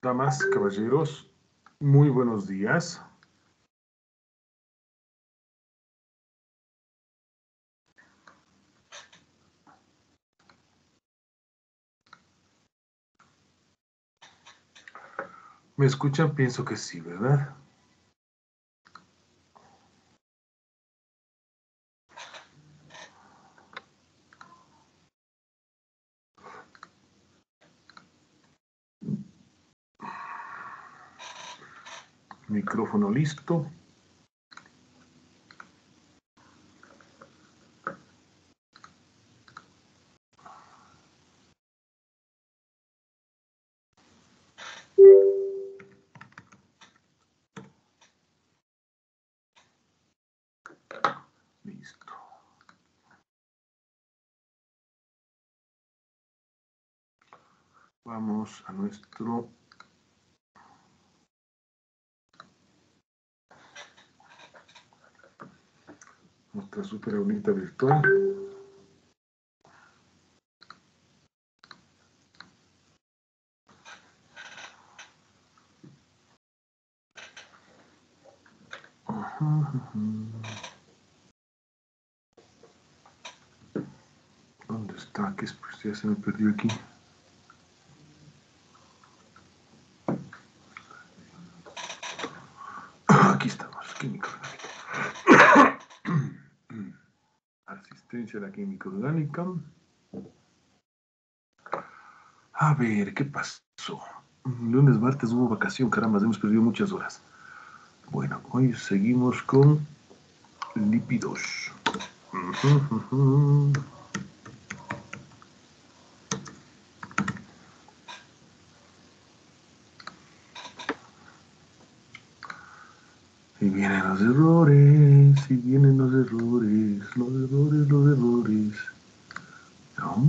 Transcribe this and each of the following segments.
Damas, caballeros, muy buenos días. ¿Me escuchan? Pienso que sí, ¿verdad? Micrófono listo. Listo. Vamos a nuestra super aulita virtual. ¿Dónde está? ¿Qué es? Pues ya se me perdió aquí. Aquí estamos, química orgánica. Asistencia a la química orgánica. A ver, ¿qué pasó? Lunes, martes hubo vacación, caramba, hemos perdido muchas horas. Bueno, hoy seguimos con lípidos. Y vienen los errores, y vienen los errores, los errores. ¿No?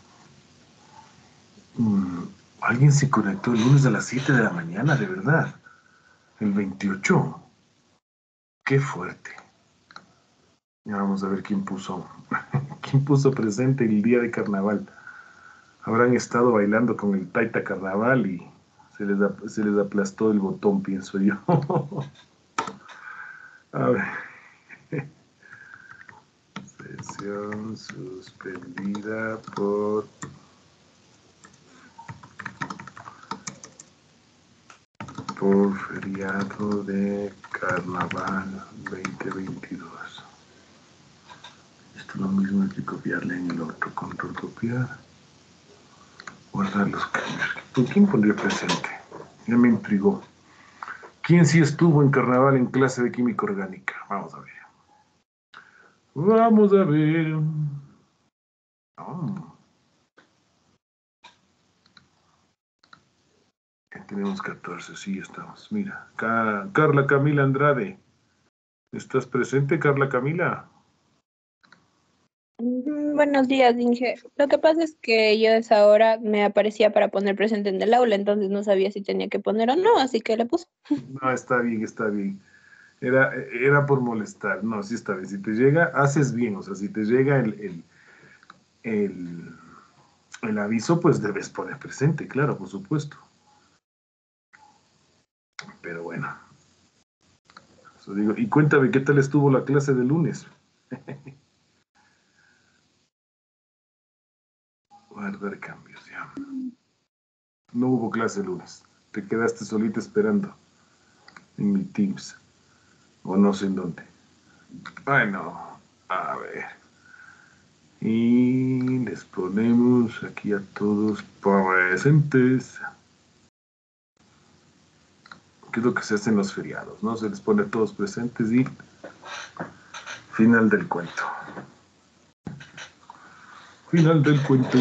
Alguien se conectó el lunes a las 7 de la mañana, de verdad. El 28. Qué fuerte. Ya vamos a ver quién puso, quién puso presente el día de carnaval. Habrán estado bailando con el Taita Carnaval y se les aplastó el botón, pienso yo. A ver. Sesión suspendida por feriado de Carnaval 2022. Esto lo mismo hay que copiarle en el otro. Control copiar. Guardar los cambios. ¿Por quién pondría presente? Ya me intrigó. ¿Quién sí estuvo en Carnaval en clase de química orgánica? Vamos a ver. Vamos a ver. Oh. Tenemos 14, sí estamos. Mira, Carla Camila Andrade. ¿Estás presente, Carla Camila? Buenos días, Inge. Lo que pasa es que yo a esa hora me aparecía para poner presente en el aula, entonces no sabía si tenía que poner o no, así que le puse. No, está bien, está bien. Era por molestar. No, sí está bien. Si te llega, haces bien. O sea, si te llega el, el aviso, pues debes poner presente, claro, por supuesto. Pero bueno. Eso digo. Y cuéntame, ¿qué tal estuvo la clase de lunes? Guardar cambios, ya. No hubo clase el lunes. Te quedaste solita esperando en mi Teams. O no sé en dónde. Ay, no. A ver. Y les ponemos aquí a todos presentes. ¿Qué es lo que se hace en los feriados? ¿No? Se les pone a todos presentes y final del cuento. Final del cuento.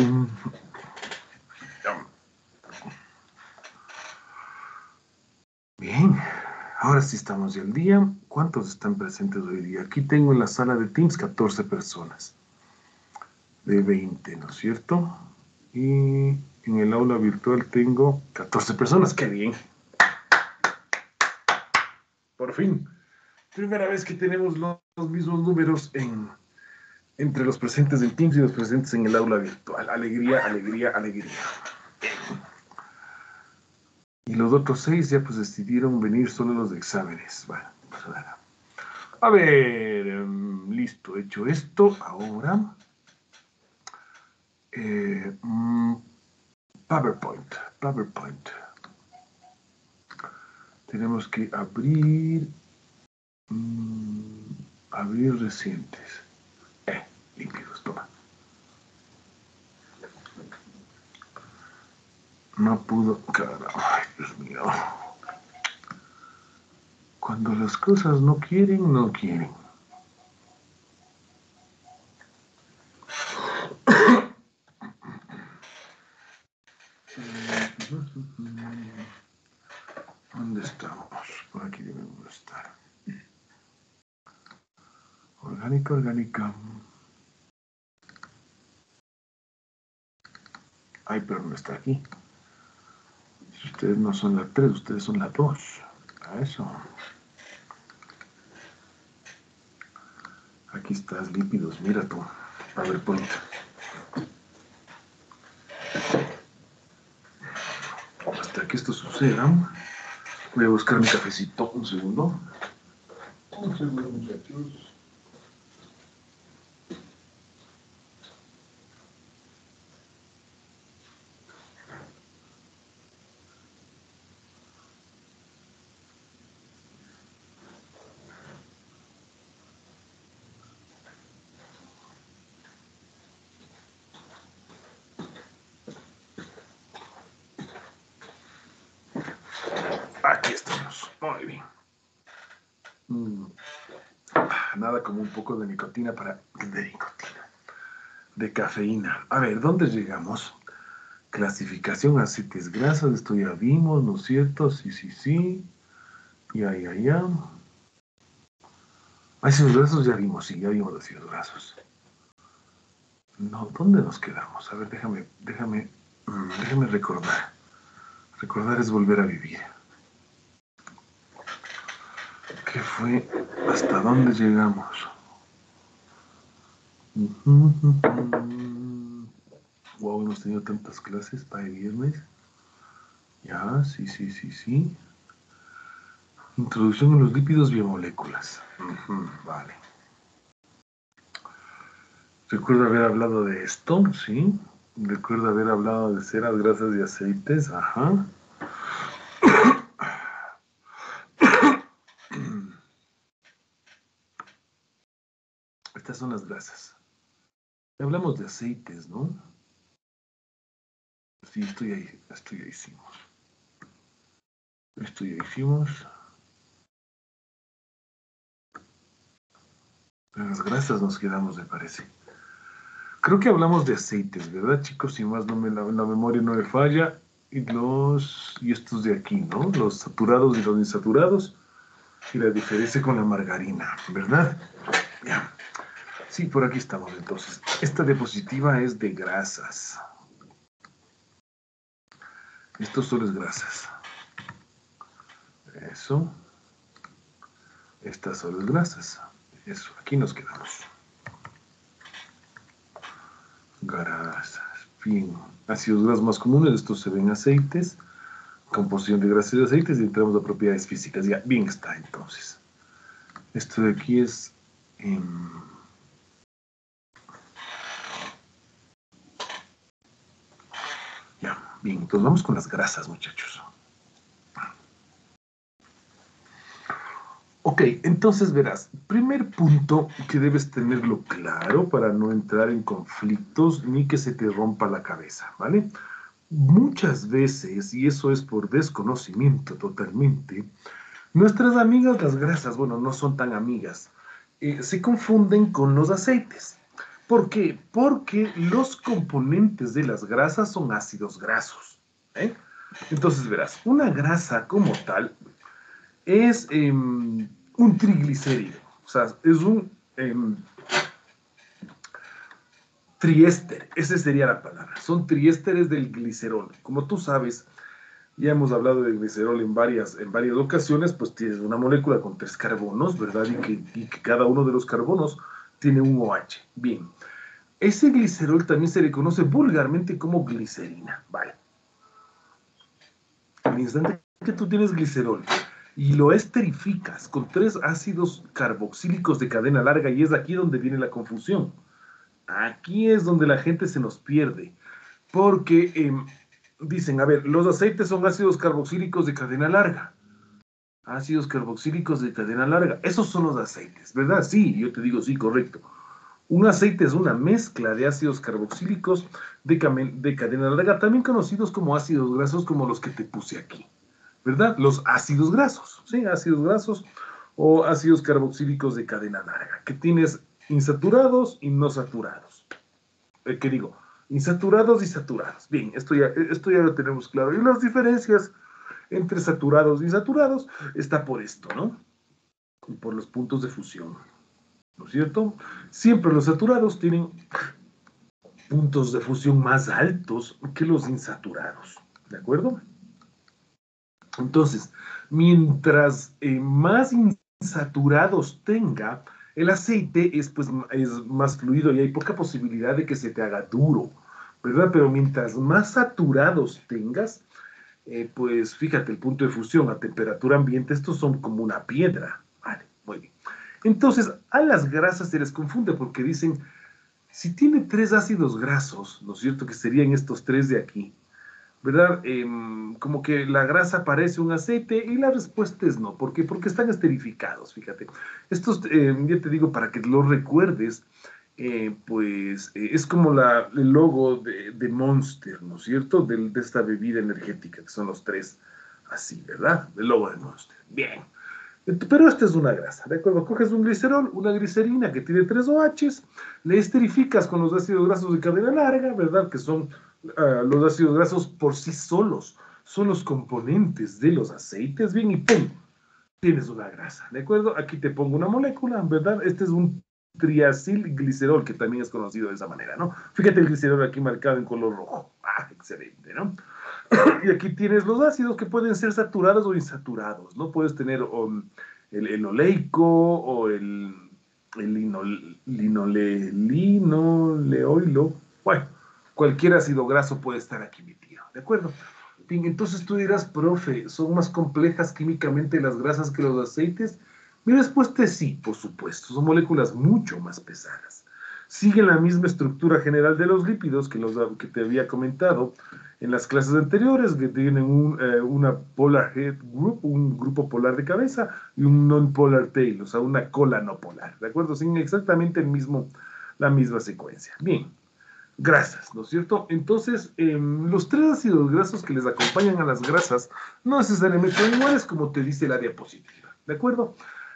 Bien, ahora sí estamos ya al día. ¿Cuántos están presentes hoy día? Aquí tengo en la sala de Teams 14 personas. De 20, ¿no es cierto? Y en el aula virtual tengo 14 personas. ¡Qué bien! Por fin. Primera vez que tenemos los mismos números entre los presentes en Teams y los presentes en el aula virtual. Alegría, alegría, alegría. Y los otros 6 ya pues decidieron venir solo los de exámenes. Bueno, pues a ver. A ver, listo, hecho esto, ahora PowerPoint. Tenemos que abrir recientes. Líquidos, toma. No pudo, carajo, ay, Dios mío. Cuando las cosas no quieren, no quieren. ¿Dónde estamos? Por aquí debemos estar. Orgánica. Ay, pero no está aquí. Ustedes no son la 3, ustedes son la 2. A eso. Aquí estás, lípidos, mira tú. PowerPoint. Hasta que esto suceda, voy a buscar mi cafecito. Un segundo, muchachos. Aquí estamos. Muy bien. Nada como un poco de nicotina de cafeína. A ver, ¿dónde llegamos? Clasificación aceites grasas, esto ya vimos, ¿no es cierto? Sí. Ya. Ácidos grasos ya vimos, sí, ya vimos los ácidos grasos. No, ¿dónde nos quedamos? A ver, déjame recordar. Recordar es volver a vivir. ¿Qué fue? ¿Hasta dónde llegamos? Wow, hemos tenido tantas clases para el viernes. Ya, sí. Introducción a los lípidos biomoléculas. Vale. Recuerdo haber hablado de esto, ¿sí? Recuerdo haber hablado de ceras, grasas y aceites. Ajá. Estas son las grasas. Hablamos de aceites, ¿no? Sí, esto ya hicimos. En las grasas nos quedamos, me parece. Creo que hablamos de aceites, ¿verdad, chicos? Si más no la memoria no me falla. Y estos de aquí, ¿no? Los saturados y los insaturados. Y la diferencia con la margarina, ¿verdad? Ya. Sí, por aquí estamos entonces. Esta diapositiva es de grasas. Estos solo es grasas. Eso. Estas solo es grasas. Eso, aquí nos quedamos. Grasas. Bien. Ácidos grasos más comunes, estos se ven aceites. Composición de grasas y aceites y entramos a propiedades físicas. Ya, bien está entonces. Esto de aquí es... Ya, bien, entonces vamos con las grasas, muchachos. Ok, entonces verás, primer punto que debes tenerlo claro para no entrar en conflictos ni que se te rompa la cabeza, ¿vale? Muchas veces, y eso es por desconocimiento totalmente, nuestras amigas las grasas, bueno, no son tan amigas, se confunden con los aceites. ¿Por qué? Porque los componentes de las grasas son ácidos grasos. Entonces verás, una grasa como tal es un triglicérido, o sea, es un triéster, esa sería la palabra, son triésteres del glicerol. Como tú sabes, ya hemos hablado de glicerol en varias ocasiones, pues tienes una molécula con 3 carbonos, ¿verdad? Y que cada uno de los carbonos tiene un OH. Bien, ese glicerol también se le conoce vulgarmente como glicerina, ¿vale? el instante que tú tienes glicerol y lo esterificas con 3 ácidos carboxílicos de cadena larga, y es aquí donde viene la confusión. Aquí es donde la gente se nos pierde, porque dicen, a ver, los aceites son ácidos carboxílicos de cadena larga. Ácidos carboxílicos de cadena larga. Esos son los aceites, ¿verdad? Sí, yo te digo, sí, correcto. Un aceite es una mezcla de ácidos carboxílicos de cadena larga, también conocidos como ácidos grasos, como los que te puse aquí, ¿verdad? Los ácidos grasos, ¿sí? Ácidos grasos o ácidos carboxílicos de cadena larga, que tienes insaturados y no saturados. ¿Qué digo? Insaturados y saturados. Bien, esto ya lo tenemos claro. Y las diferencias entre saturados y insaturados está por esto, ¿no? Y por los puntos de fusión, ¿no es cierto? Siempre los saturados tienen puntos de fusión más altos que los insaturados, ¿de acuerdo? Entonces, mientras más insaturados tenga, el aceite es más fluido y hay poca posibilidad de que se te haga duro, ¿verdad? Pero mientras más saturados tengas, pues fíjate, el punto de fusión a temperatura ambiente, estos son como una piedra. Vale, muy bien. Entonces, a las grasas se les confunde porque dicen, si tiene 3 ácidos grasos, ¿no es cierto? Que serían estos 3 de aquí, ¿verdad? Como que la grasa parece un aceite y la respuesta es no. ¿Por qué? Porque están esterificados, fíjate. Estos, ya te digo, para que lo recuerdes, es como el logo de Monster, ¿no es cierto? De esta bebida energética, que son los 3 así, ¿verdad? El logo de Monster. Bien. Pero esta es una grasa, ¿de acuerdo? Coges un glicerol, una glicerina que tiene 3 OHs, le esterificas con los ácidos grasos de cadena larga, ¿verdad? Que son los ácidos grasos por sí solos, son los componentes de los aceites, bien, y ¡pum! Tienes una grasa, ¿de acuerdo? Aquí te pongo una molécula, ¿verdad? Este es un triacilglicerol, que también es conocido de esa manera, ¿no? Fíjate el glicerol aquí marcado en color rojo. Ah, excelente, ¿no? Y aquí tienes los ácidos que pueden ser saturados o insaturados, ¿no? Puedes tener el oleico o el linoleoilo. Bueno, cualquier ácido graso puede estar aquí metido, ¿de acuerdo? Bien, entonces tú dirás, profe, ¿son más complejas químicamente las grasas que los aceites? Mi respuesta es sí, por supuesto. Son moléculas mucho más pesadas. Siguen la misma estructura general de los lípidos que te había comentado en las clases anteriores, que tienen una polar head group, un grupo polar de cabeza, y un non-polar tail, o sea, una cola no polar, ¿de acuerdo? Siguen exactamente la misma secuencia. Bien, grasas, ¿no es cierto? Entonces, los 3 ácidos grasos que les acompañan a las grasas no necesariamente son iguales, como te dice la diapositiva, ¿de acuerdo?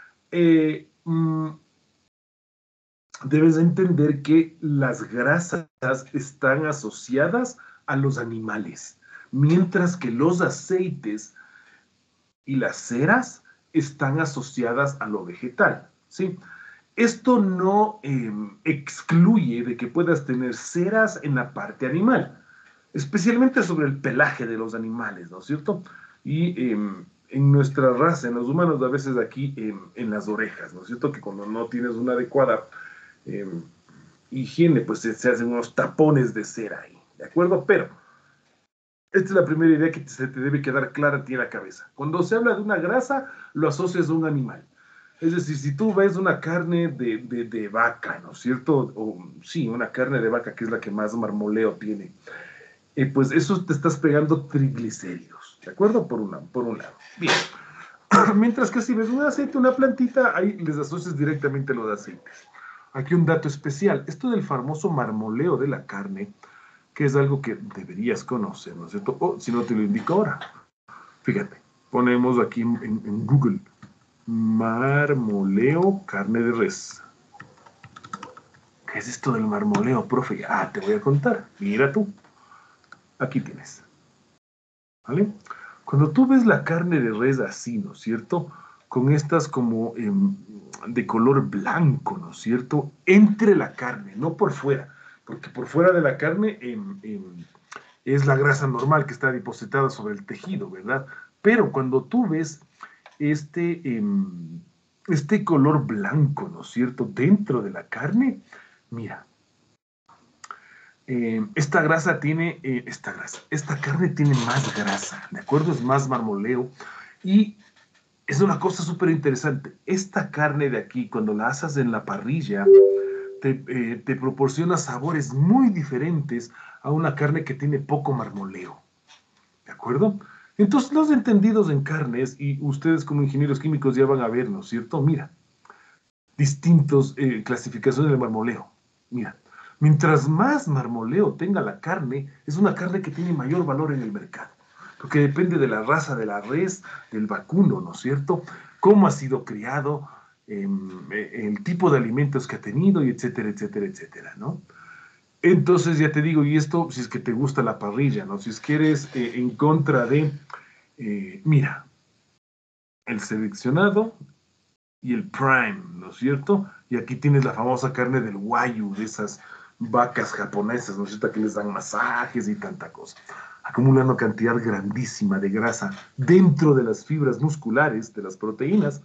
Debes entender que las grasas están asociadas a los animales, mientras que los aceites y las ceras están asociadas a lo vegetal, ¿sí? Esto no excluye de que puedas tener ceras en la parte animal, especialmente sobre el pelaje de los animales, ¿no es cierto? Y en nuestra raza, en los humanos, a veces aquí en las orejas, ¿no es cierto? Que cuando no tienes una adecuada higiene, pues se hacen unos tapones de cera ahí, ¿de acuerdo? Pero esta es la primera idea que se te debe quedar clara a ti en la cabeza. Cuando se habla de una grasa, lo asocias a un animal. Es decir, si tú ves una carne de vaca, ¿no es cierto? O sí, una carne de vaca que es la que más marmoleo tiene. Pues eso te estás pegando triglicéridos, ¿de acuerdo? Por un lado. Bien. Mientras que si ves un aceite, una plantita, ahí les asocias directamente los aceites. Aquí un dato especial. Esto del famoso marmoleo de la carne, que es algo que deberías conocer, ¿no es cierto? O si no te lo indico ahora. Fíjate, ponemos aquí en Google, marmoleo carne de res. ¿Qué es esto del marmoleo, profe? Ah, te voy a contar. Mira tú. Aquí tienes. ¿Vale? Cuando tú ves la carne de res así, ¿no es cierto? Con estas como de color blanco, ¿no es cierto? Entre la carne, no por fuera, porque por fuera de la carne es la grasa normal que está depositada sobre el tejido, ¿verdad? Pero cuando tú ves este color blanco, ¿no es cierto? Dentro de la carne, mira, esta carne tiene más grasa, ¿de acuerdo? Es más marmoleo y es una cosa súper interesante. Esta carne de aquí, cuando la asas en la parrilla, te proporciona sabores muy diferentes a una carne que tiene poco marmoleo, ¿de acuerdo? Entonces, los entendidos en carnes, y ustedes como ingenieros químicos ya van a ver, ¿no es cierto? Mira, distintos clasificaciones del marmoleo. Mira, mientras más marmoleo tenga la carne, es una carne que tiene mayor valor en el mercado, porque depende de la raza de la res, del vacuno, ¿no es cierto? Cómo ha sido criado, el tipo de alimentos que ha tenido, y etcétera, etcétera, etcétera, ¿no? Entonces ya te digo, y esto si es que te gusta la parrilla, ¿no? Si es que eres en contra de, mira, el seleccionado y el prime, ¿no es cierto? Y aquí tienes la famosa carne del wagyu, de esas vacas japonesas, ¿no es cierto? Que les dan masajes y tanta cosa. Acumulando cantidad grandísima de grasa dentro de las fibras musculares, de las proteínas.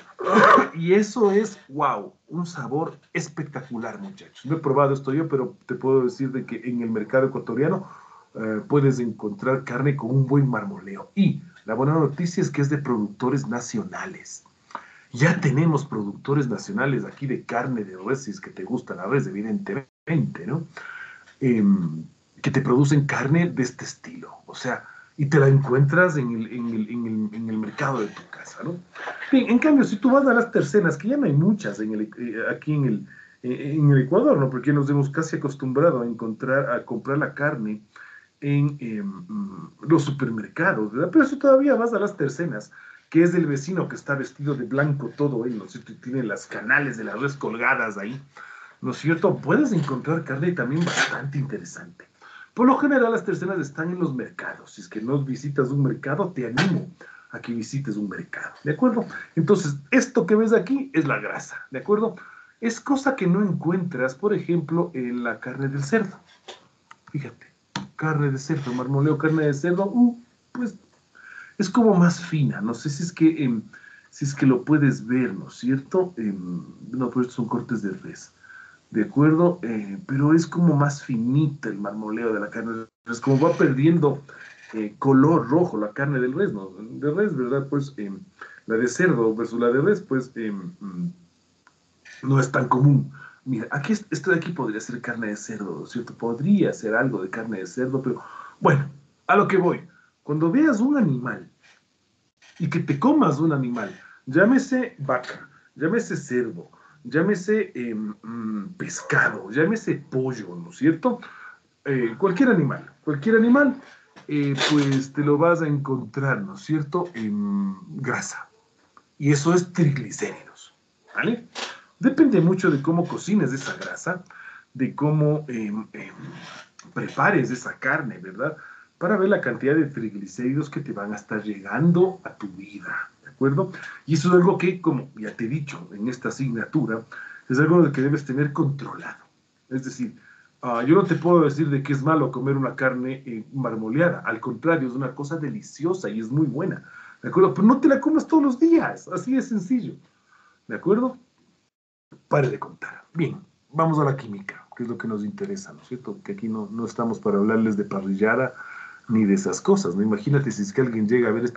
Y eso es, wow, un sabor espectacular, muchachos. No he probado esto yo, pero te puedo decir de que en el mercado ecuatoriano puedes encontrar carne con un buen marmoleo. Y la buena noticia es que es de productores nacionales. Ya tenemos productores nacionales aquí de carne de res, si es que te gusta la res, evidentemente, ¿no? Eh, que te producen carne de este estilo. O sea, y te la encuentras en el mercado de tu casa, ¿no? Bien, en cambio, si tú vas a las tercenas, que ya no hay muchas aquí en el Ecuador, ¿no? Porque nos hemos casi acostumbrado a comprar la carne en los supermercados, ¿verdad? Pero eso todavía vas a las tercenas, que es del vecino que está vestido de blanco todo él, ¿no es cierto? Y tiene las canales de la res colgadas ahí, ¿no es cierto? Puedes encontrar carne también bastante interesante. Por lo general, las tercenas están en los mercados. Si es que no visitas un mercado, te animo a que visites un mercado, ¿de acuerdo? Entonces, esto que ves aquí es la grasa, ¿de acuerdo? Es cosa que no encuentras, por ejemplo, en la carne del cerdo. Fíjate, carne de cerdo, marmoleo, carne de cerdo, pues es como más fina. No sé si es que lo puedes ver, ¿no es cierto? No, pues estos son cortes de res. ¿De acuerdo? Pero es como más finita el marmoleo de la carne de res, como va perdiendo color rojo la carne del res, ¿no? De res, ¿verdad? Pues la de cerdo versus la de res, pues no es tan común. Mira, aquí esto de aquí podría ser carne de cerdo, ¿cierto? Podría ser algo de carne de cerdo, pero bueno, a lo que voy. Cuando veas un animal y que te comas un animal, llámese vaca, llámese cerdo, llámese pescado, llámese pollo, ¿no es cierto? Cualquier animal, pues te lo vas a encontrar, ¿no es cierto? En grasa. Y eso es triglicéridos, ¿vale? Depende mucho de cómo cocines esa grasa, de cómo prepares esa carne, ¿verdad? Para ver la cantidad de triglicéridos que te van a estar llegando a tu vida, ¿de acuerdo? Y eso es algo que, como ya te he dicho en esta asignatura, es algo que debes tener controlado. Es decir, yo no te puedo decir de que es malo comer una carne marmoleada, al contrario, es una cosa deliciosa y es muy buena, ¿de acuerdo? Pero no te la comas todos los días, así de sencillo, ¿de acuerdo? Pare de contar. Bien, vamos a la química, que es lo que nos interesa, ¿no es cierto? Que aquí no estamos para hablarles de parrillada ni de esas cosas, ¿no? Imagínate si es que alguien llega a ver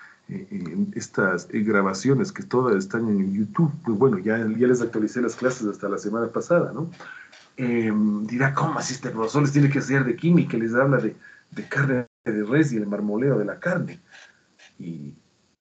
estas grabaciones que todas están en YouTube, pues bueno, ya les actualicé las clases hasta la semana pasada, ¿no? Dirá, ¿cómo así este profesor les tiene que enseñar de química? Les habla de carne de res y el marmoleo de la carne. Y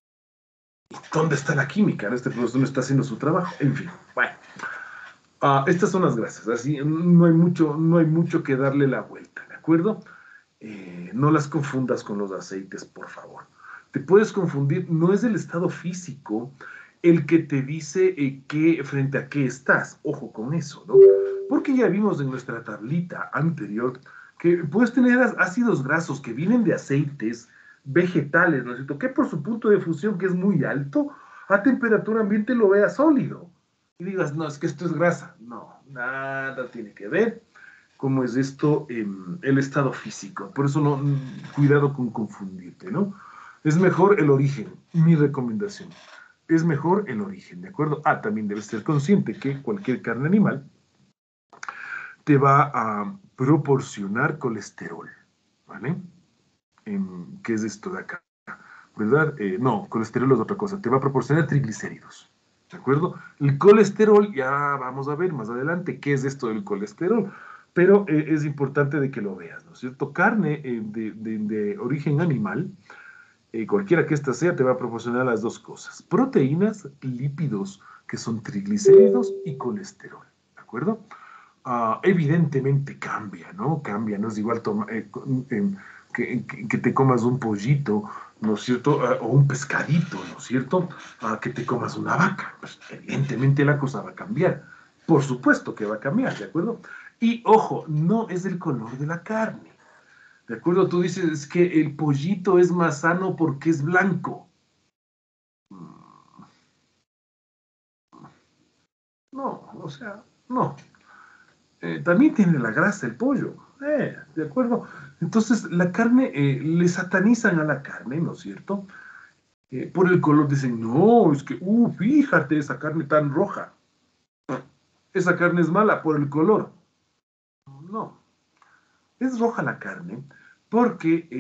¿dónde está la química? Este profesor no está haciendo su trabajo. En fin, bueno. Estas son las grasas, así no hay mucho que darle la vuelta, ¿de acuerdo? No las confundas con los aceites, por favor. Te puedes confundir, no es el estado físico el que te dice frente a qué estás. Ojo con eso, ¿no? Porque ya vimos en nuestra tablita anterior que puedes tener ácidos grasos que vienen de aceites vegetales, ¿no es cierto? Que por su punto de fusión, que es muy alto, a temperatura ambiente lo vea sólido y digas, no, es que esto es grasa. No, nada tiene que ver cómo es esto el estado físico. Por eso no, cuidado con confundirte, ¿no? Es mejor el origen, mi recomendación. Es mejor el origen, ¿de acuerdo? También debes ser consciente que cualquier carne animal te va proporcionar colesterol, ¿vale? ¿Qué es esto de acá? ¿Verdad? No, colesterol es otra cosa, te va a proporcionar triglicéridos, ¿de acuerdo? El colesterol, ya vamos a ver más adelante qué es esto del colesterol, pero es importante de que lo veas, ¿no es cierto? Carne de origen animal, cualquiera que ésta sea, te va a proporcionar las dos cosas, proteínas, lípidos, que son triglicéridos y colesterol, ¿de acuerdo? Evidentemente cambia, ¿no? Cambia, no es igual que te comas un pollito, ¿no es cierto? O un pescadito, ¿no es cierto? Que te comas una vaca. Pues evidentemente la cosa va a cambiar. Por supuesto que va a cambiar, ¿de acuerdo? Y ojo, no es el color de la carne. ¿De acuerdo? Tú dices es que el pollito es más sano porque es blanco. No, o sea, no. También tiene la grasa el pollo, ¿de acuerdo? Entonces, la carne, le satanizan a la carne, ¿no es cierto? Por el color dicen, no, es que, fíjate esa carne tan roja, esa carne es mala por el color. No, es roja la carne porque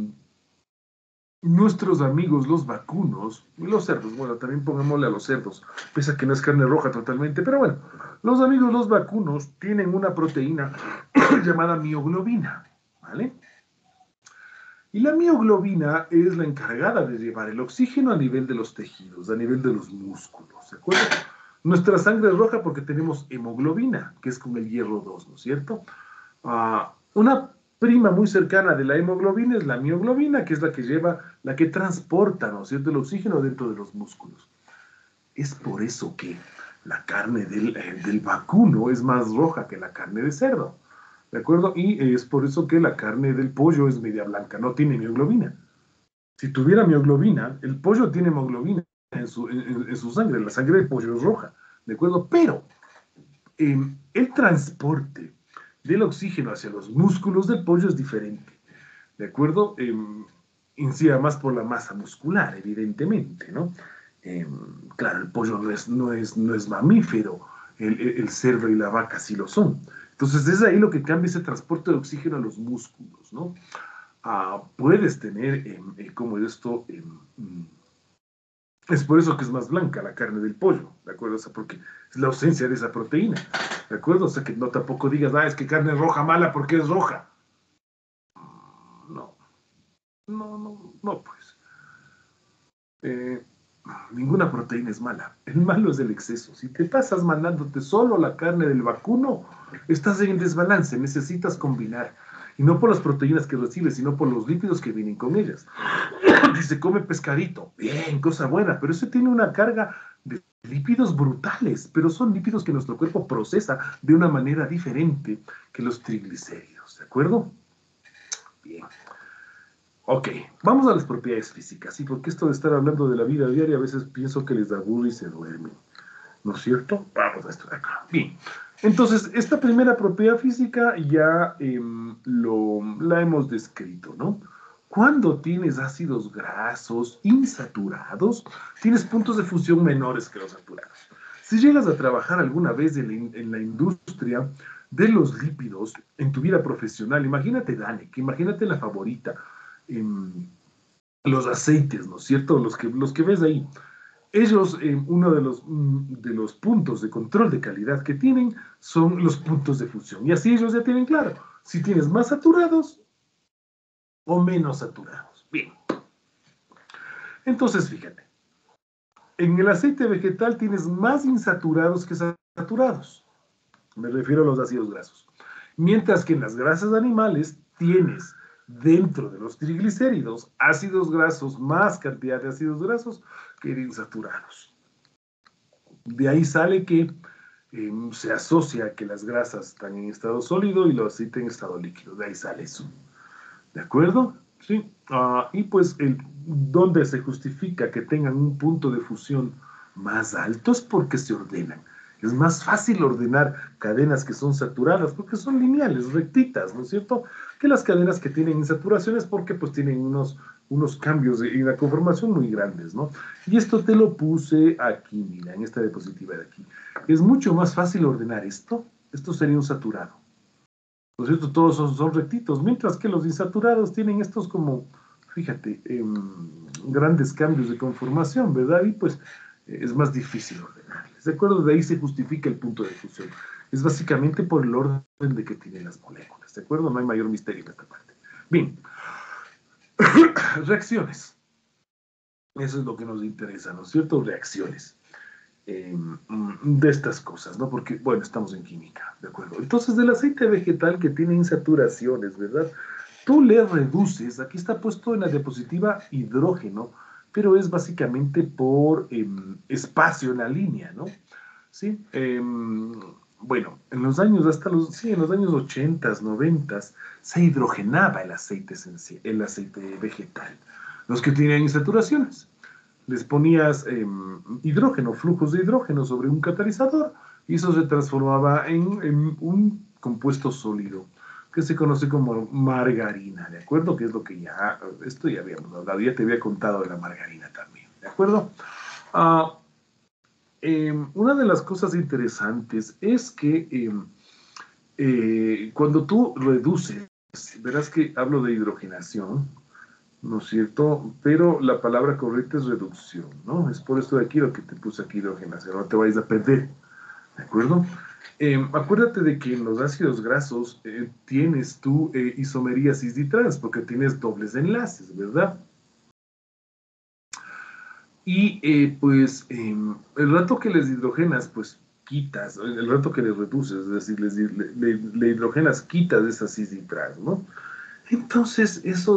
nuestros amigos los vacunos, y los cerdos, bueno, también pongámosle a los cerdos, pese a que no es carne roja totalmente, pero bueno, los amigos los vacunos tienen una proteína llamada mioglobina, ¿vale? Y la mioglobina es la encargada de llevar el oxígeno a nivel de los tejidos, a nivel de los músculos, ¿de acuerdo? Nuestra sangre es roja porque tenemos hemoglobina, que es con el hierro 2, ¿no es cierto? Una prima muy cercana de la hemoglobina es la mioglobina, que es la que lleva, la que transporta, ¿no es cierto?, el oxígeno dentro de los músculos. Es por eso que la carne del vacuno es más roja que la carne de cerdo, ¿de acuerdo? Y es por eso que la carne del pollo es media blanca, no tiene mioglobina. Si tuviera mioglobina, el pollo tiene hemoglobina en su sangre, la sangre del pollo es roja, ¿de acuerdo? Pero el transporte del oxígeno hacia los músculos del pollo es diferente, ¿de acuerdo? Incide más por la masa muscular, evidentemente, ¿no? Claro, el pollo no es mamífero, el cerdo y la vaca sí lo son. Entonces es ahí lo que cambia ese transporte de oxígeno a los músculos, ¿no? Puedes tener, como esto, es por eso que es más blanca la carne del pollo, ¿de acuerdo? O sea, porque es la ausencia de esa proteína, ¿de acuerdo? O sea, que no tampoco digas, es que carne roja mala porque es roja. No, no, pues. Eh, Ninguna proteína es mala. El malo es el exceso. Si te pasas mandándote solo la carne del vacuno, estás en desbalance, necesitas combinar. Y no por las proteínas que recibes, sino por los lípidos que vienen con ellas. Si se come pescadito, bien, cosa buena, pero eso tiene una carga de lípidos brutales, pero son lípidos que nuestro cuerpo procesa de una manera diferente que los triglicéridos, ¿de acuerdo? Bien. Ok, vamos a las propiedades físicas, ¿sí? Porque esto de estar hablando de la vida diaria a veces pienso que les aburre y se duermen, ¿no es cierto? Vamos a esto de acá. Bien, entonces, esta primera propiedad física ya la hemos descrito, ¿no? Cuando tienes ácidos grasos insaturados, tienes puntos de fusión menores que los saturados. Si llegas a trabajar alguna vez en la industria de los lípidos en tu vida profesional, imagínate Dani, que imagínate la favorita, los aceites, ¿no es cierto? Los que ves ahí. Ellos, uno de los puntos de control de calidad que tienen son los puntos de fusión. Y así ellos ya tienen claro si tienes más saturados o menos saturados. Bien. Entonces, fíjate. En el aceite vegetal tienes más insaturados que saturados. Me refiero a los ácidos grasos. Mientras que en las grasas animales tienes dentro de los triglicéridos ácidos grasos, más cantidad de ácidos grasos que de insaturados. De ahí sale que se asocia que las grasas están en estado sólido y los aceites en estado líquido. De ahí sale eso. ¿De acuerdo? Sí. Y pues, donde se justifica que tengan un punto de fusión más alto es porque se ordenan. Es más fácil ordenar cadenas que son saturadas porque son lineales, rectitas, ¿no es cierto? Que las cadenas que tienen insaturaciones porque pues tienen unos cambios en la conformación muy grandes, ¿no? Y esto te lo puse aquí, mira, en esta diapositiva de aquí. Es mucho más fácil ordenar esto. Esto sería un saturado. ¿no es cierto? Todos son rectitos, mientras que los insaturados tienen estos como, fíjate, grandes cambios de conformación, ¿verdad? Y pues es más difícil ordenarles, ¿de acuerdo? De ahí se justifica el punto de fusión. Es básicamente por el orden de que tienen las moléculas, ¿de acuerdo? No hay mayor misterio en esta parte. Bien, reacciones. Eso es lo que nos interesa, ¿no es cierto? Reacciones de estas cosas, ¿no? Porque, bueno, estamos en química, ¿de acuerdo? Entonces, del aceite vegetal que tiene insaturaciones, ¿verdad? Tú le reduces, aquí está puesto en la diapositiva hidrógeno, pero es básicamente por espacio en la línea, ¿no? Sí, bueno, en los años, sí, en los años 80, 90, se hidrogenaba el aceite esencial, el aceite vegetal, los que tenían insaturaciones. Les ponías hidrógeno, flujos de hidrógeno sobre un catalizador y eso se transformaba en un compuesto sólido que se conoce como margarina, ¿de acuerdo? Que es lo que ya, esto ya habíamos hablado, ya te había contado de la margarina también, ¿de acuerdo? Ah, una de las cosas interesantes es que cuando tú reduces, verás que hablo de hidrogenación, ¿no es cierto? Pero la palabra correcta es reducción, ¿no? Es por esto de aquí lo que te puse aquí hidrogenación, no te vayas a perder, ¿de acuerdo? Acuérdate de que en los ácidos grasos tienes tú isomería cis-ditrans, porque tienes dobles enlaces, ¿verdad? Y pues el rato que les hidrogenas, pues quitas, el rato que les reduces, es decir, le hidrogenas, quitas esa cis-ditrans, ¿no? Entonces, eso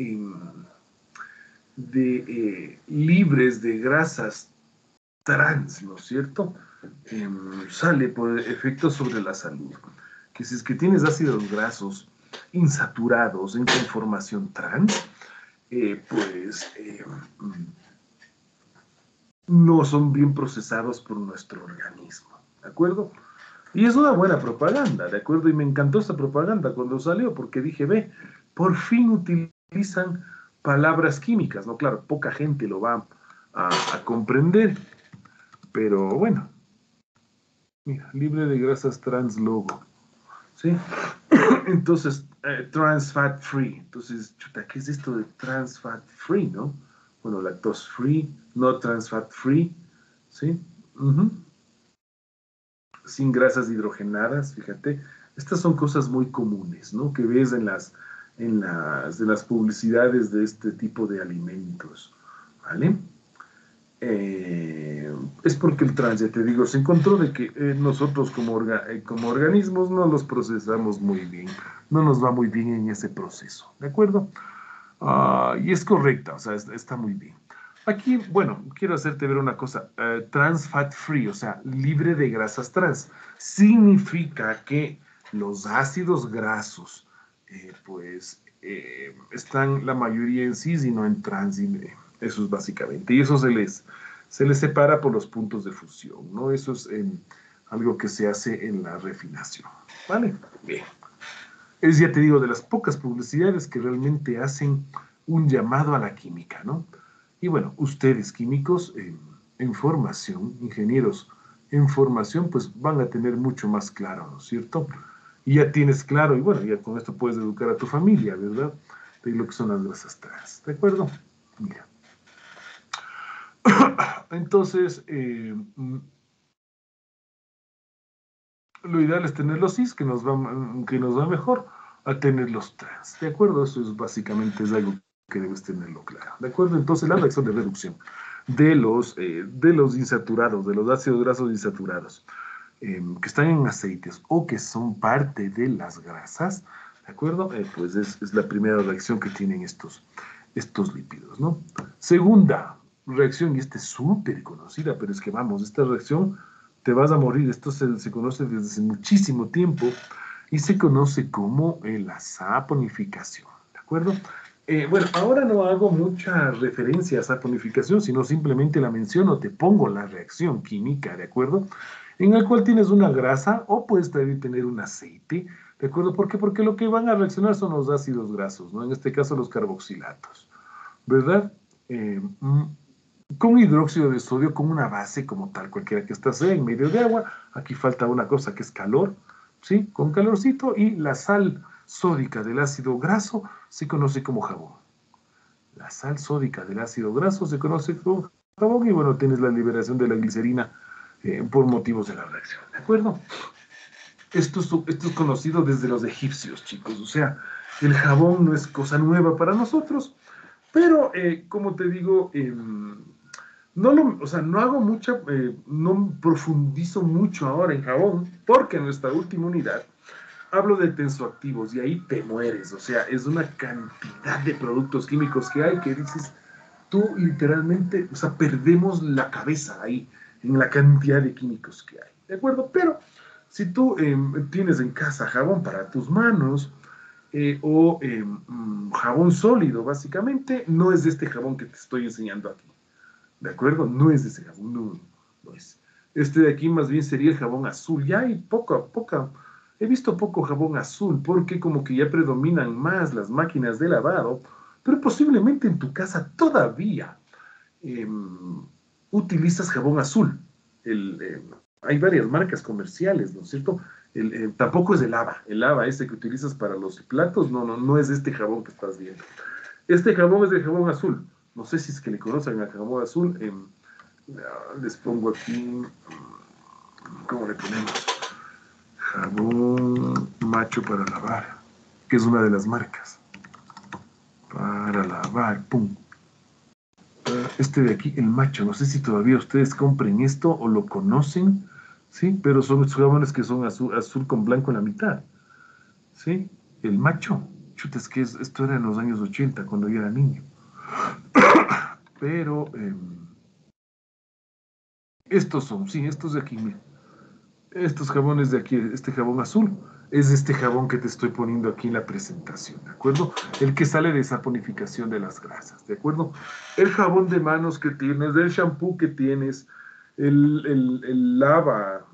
de libres de grasas trans, ¿no es cierto? Sale por efectos sobre la salud. Que si es que tienes ácidos grasos insaturados en conformación trans, pues no son bien procesados por nuestro organismo, ¿de acuerdo? Y es una buena propaganda, ¿de acuerdo? Y me encantó esta propaganda cuando salió, porque dije, ve, por fin utilizan palabras químicas, ¿no? Claro, poca gente lo va a comprender, pero bueno, mira, libre de grasas trans logo, ¿sí? Entonces, trans fat free. Entonces, chuta, ¿qué es esto de trans fat free, no? Bueno, lactose free, no trans fat free, ¿sí? Uh-huh. Sin grasas hidrogenadas, fíjate. Estas son cosas muy comunes, ¿no? Que ves en las publicidades de este tipo de alimentos, ¿vale? Es porque el trans, ya te digo, se encontró de que nosotros como organismos no los procesamos muy bien, no nos va muy bien en ese proceso, ¿de acuerdo? Y es correcta, o sea, está muy bien. Aquí, bueno, quiero hacerte ver una cosa, trans fat free, o sea, libre de grasas trans, significa que los ácidos grasos, pues, están la mayoría en cis y no en trans, eso es básicamente, y eso se les separa por los puntos de fusión, ¿no? Eso es algo que se hace en la refinación, ¿vale? Bien. Es, ya te digo, de las pocas publicidades que realmente hacen un llamado a la química, ¿no? Y bueno, ustedes químicos en formación, ingenieros en formación, pues van a tener mucho más claro, ¿no es cierto? Y ya tienes claro, y bueno, ya con esto puedes educar a tu familia, ¿verdad? De lo que son las grasas trans, ¿de acuerdo? Mira. Entonces, lo ideal es tener los cis, que nos va mejor, a tener los trans, ¿de acuerdo? Eso es básicamente es algo que debes tenerlo claro, ¿de acuerdo? Entonces, la reacción de reducción de los insaturados, de los ácidos grasos insaturados, que están en aceites o que son parte de las grasas, ¿de acuerdo? Pues es la primera reacción que tienen estos lípidos, ¿no? Segunda reacción, y esta es súper conocida, pero es que vamos, esta reacción te vas a morir. Esto se conoce desde hace muchísimo tiempo y se conoce como la saponificación, ¿de acuerdo? Bueno, ahora no hago mucha referencia a saponificación, sino simplemente la menciono, te pongo la reacción química, ¿de acuerdo? En el cual tienes una grasa o puedes también tener un aceite, ¿de acuerdo? ¿Por qué? Porque lo que van a reaccionar son los ácidos grasos, ¿no? En este caso los carboxilatos, ¿verdad? Con hidróxido de sodio, con una base como tal, cualquiera que ésta sea, en medio de agua. Aquí falta una cosa que es calor, ¿sí? Con calorcito, y la sal sódica del ácido graso se conoce como jabón. La sal sódica del ácido graso se conoce como jabón y bueno, tienes la liberación de la glicerina por motivos de la reacción, ¿de acuerdo? Esto es conocido desde los egipcios, chicos, o sea, el jabón no es cosa nueva para nosotros, pero como te digo, o sea, no hago mucha, no profundizo mucho ahora en jabón, porque en nuestra última unidad hablo de tensoactivos y ahí te mueres, o sea, es una cantidad de productos químicos que hay que dices, tú literalmente, o sea, perdemos la cabeza ahí en la cantidad de químicos que hay, ¿de acuerdo? Pero si tú tienes en casa jabón para tus manos o jabón sólido, básicamente, no es de este jabón que te estoy enseñando aquí, ¿de acuerdo? No es de ese jabón, no, no es. Este de aquí más bien sería el jabón azul. Ya hay he visto poco jabón azul porque como que ya predominan más las máquinas de lavado, pero posiblemente en tu casa todavía eh, utilizas jabón azul. El, eh, Hay varias marcas comerciales, ¿no es cierto? Tampoco es el lava ese que utilizas para los platos, no es este jabón que estás viendo. Este jabón es de jabón azul. No sé si es que le conocen al jabón azul. Les pongo aquí, ¿cómo le ponemos? Jabón macho para lavar, que es una de las marcas. Para lavar, pum. Este de aquí, el macho, no sé si todavía ustedes compren esto o lo conocen, ¿sí? Pero son estos jabones que son azul con blanco en la mitad, ¿sí? El macho, chuta, es que esto era en los años 80, cuando yo era niño. Pero estos son, sí, estos de aquí, miren. Estos jabones de aquí, este jabón azul, es este jabón que te estoy poniendo aquí en la presentación, ¿de acuerdo? El que sale de saponificación de las grasas, ¿de acuerdo? El jabón de manos que tienes, el shampoo que tienes, el lava,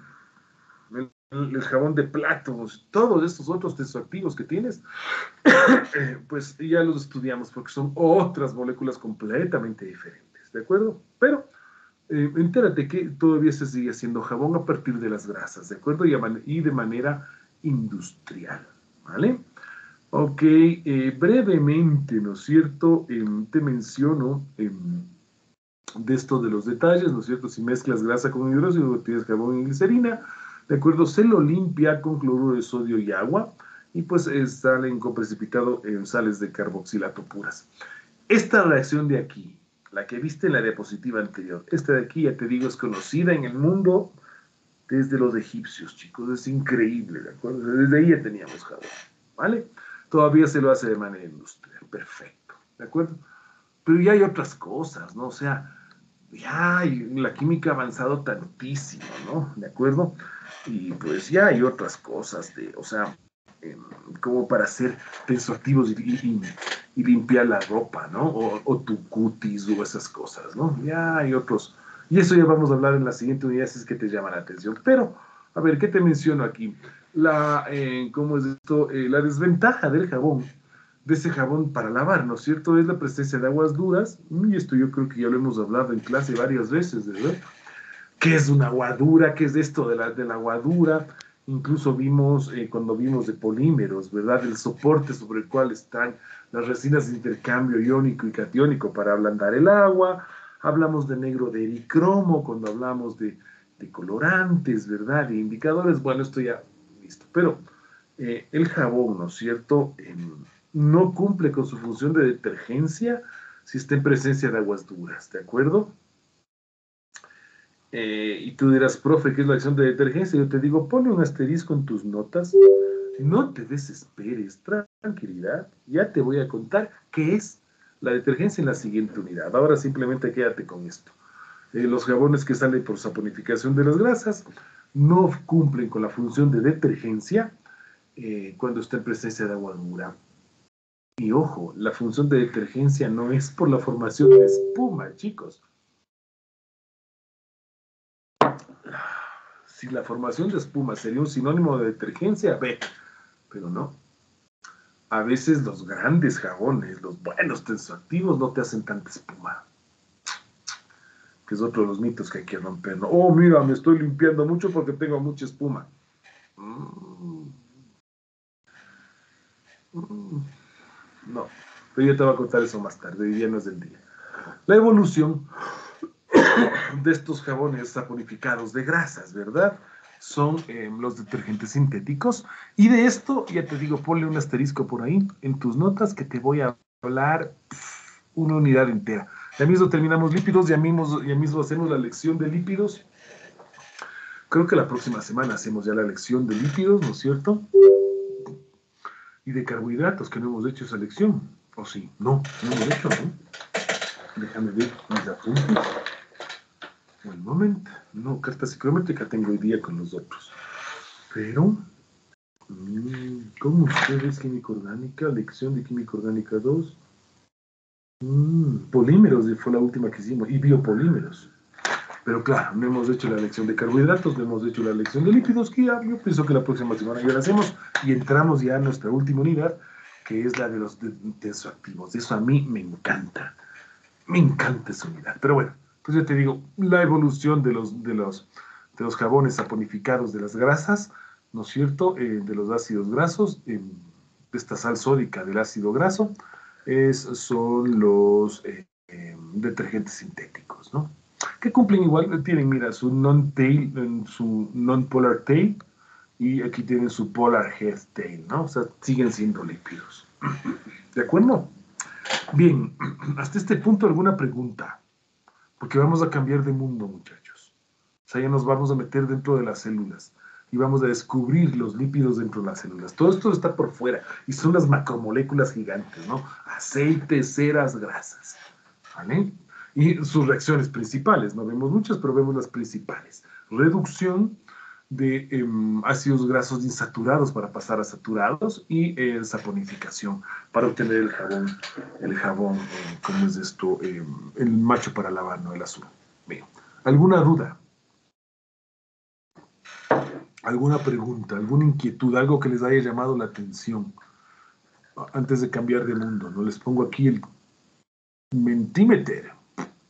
el jabón de platos, todos estos otros tensoactivos que tienes, pues ya los estudiamos porque son otras moléculas completamente diferentes, ¿de acuerdo? Pero entérate que todavía se sigue haciendo jabón a partir de las grasas, ¿de acuerdo? Y de manera industrial, ¿vale? Ok, brevemente, ¿no es cierto? Te menciono de esto de los detalles, ¿no es cierto? Si mezclas grasa con hidróxido, tienes jabón y glicerina, ¿de acuerdo? Se lo limpia con cloruro de sodio y agua y pues salen con precipitado en sales de carboxilato puras. Esta reacción de aquí, la que viste en la diapositiva anterior, esta de aquí, ya te digo, es conocida en el mundo desde los egipcios, chicos, es increíble, ¿de acuerdo? Desde ahí ya teníamos jabón, ¿vale? Todavía se lo hace de manera industrial, perfecto, ¿de acuerdo? Pero ya hay otras cosas, ¿no? O sea, ya la química ha avanzado tantísimo, ¿no? ¿De acuerdo? Y pues ya hay otras cosas, o sea, eh, como para hacer tensoactivos y limpiar la ropa, ¿no? O tu cutis o esas cosas, ¿no? Ya hay otros. Y eso ya vamos a hablar en la siguiente unidad si es que te llama la atención. Pero, a ver, ¿qué te menciono aquí? ¿Cómo es esto? La desventaja del jabón, de ese jabón para lavar, ¿no es cierto? Es la presencia de aguas duras, y esto yo creo que ya lo hemos hablado en clase varias veces, ¿verdad? ¿Qué es una aguadura? ¿Qué es esto de la aguadura? Incluso vimos, cuando vimos de polímeros, ¿verdad? El soporte sobre el cual están las resinas de intercambio iónico y catiónico para ablandar el agua. Hablamos de negro de ericromo cuando hablamos de colorantes, ¿verdad? De indicadores. Bueno, esto ya listo. Pero el jabón, ¿no es cierto? No cumple con su función de detergencia si está en presencia de aguas duras, ¿de acuerdo? Y tú dirás, profe, ¿qué es la acción de detergencia? Yo te digo, ponle un asterisco en tus notas, no te desesperes, tranquilidad, ya te voy a contar qué es la detergencia en la siguiente unidad. Ahora simplemente quédate con esto. Los jabones que salen por saponificación de las grasas no cumplen con la función de detergencia cuando está en presencia de agua dura. Y ojo, la función de detergencia no es por la formación de espuma, chicos. Si la formación de espuma sería un sinónimo de detergencia, ve, pero no. A veces los grandes jabones, los buenos tensoactivos, no te hacen tanta espuma. Que es otro de los mitos que hay que romper, ¿no? Oh, mira, me estoy limpiando mucho porque tengo mucha espuma. Mm, mm, no, pero yo te voy a contar eso más tarde, hoy día no es del día. La evolución de estos jabones saponificados de grasas, ¿verdad? Son los detergentes sintéticos. Y de esto, ya te digo, ponle un asterisco por ahí en tus notas que te voy a hablar una unidad entera. Ya mismo terminamos lípidos, ya mismo hacemos la lección de lípidos. Creo que la próxima semana hacemos ya la lección de lípidos, ¿no es cierto? Y de carbohidratos, que no hemos hecho esa lección. ¿O sí? No, no hemos hecho, ¿no? Déjame ver mis apuntes. Un momento. No, carta psicométrica tengo hoy día con los otros. Pero, ¿cómo ustedes? Química orgánica, lección de química orgánica 2. Polímeros fue la última que hicimos, y biopolímeros. Pero claro, no hemos hecho la lección de carbohidratos, no hemos hecho la lección de lípidos, que ya, yo pienso que la próxima semana ya la hacemos, y entramos ya a nuestra última unidad, que es la de los tensoactivos. Eso a mí me encanta esa unidad. Pero bueno, pues yo te digo, la evolución de los jabones saponificados de las grasas, ¿no es cierto? De los ácidos grasos, de esta sal sódica del ácido graso, son los detergentes sintéticos, ¿no? Que cumplen igual, tienen, mira, su non-tail, su non-polar tail, y aquí tienen su polar head tail, ¿no? O sea, siguen siendo lípidos. ¿De acuerdo? Bien, hasta este punto, ¿alguna pregunta? Porque vamos a cambiar de mundo, muchachos. O sea, ya nos vamos a meter dentro de las células y vamos a descubrir los lípidos dentro de las células. Todo esto está por fuera y son las macromoléculas gigantes, ¿no? Aceites, ceras, grasas, ¿vale? Y sus reacciones principales, no vemos muchas, pero vemos las principales. Reducción de ácidos grasos insaturados para pasar a saturados y saponificación para obtener el jabón, ¿cómo es esto? El macho para lavar, no el azul. Bien. ¿Alguna duda? ¿Alguna pregunta? ¿Alguna inquietud? ¿Algo que les haya llamado la atención antes de cambiar de mundo? No les pongo aquí el mentímetro.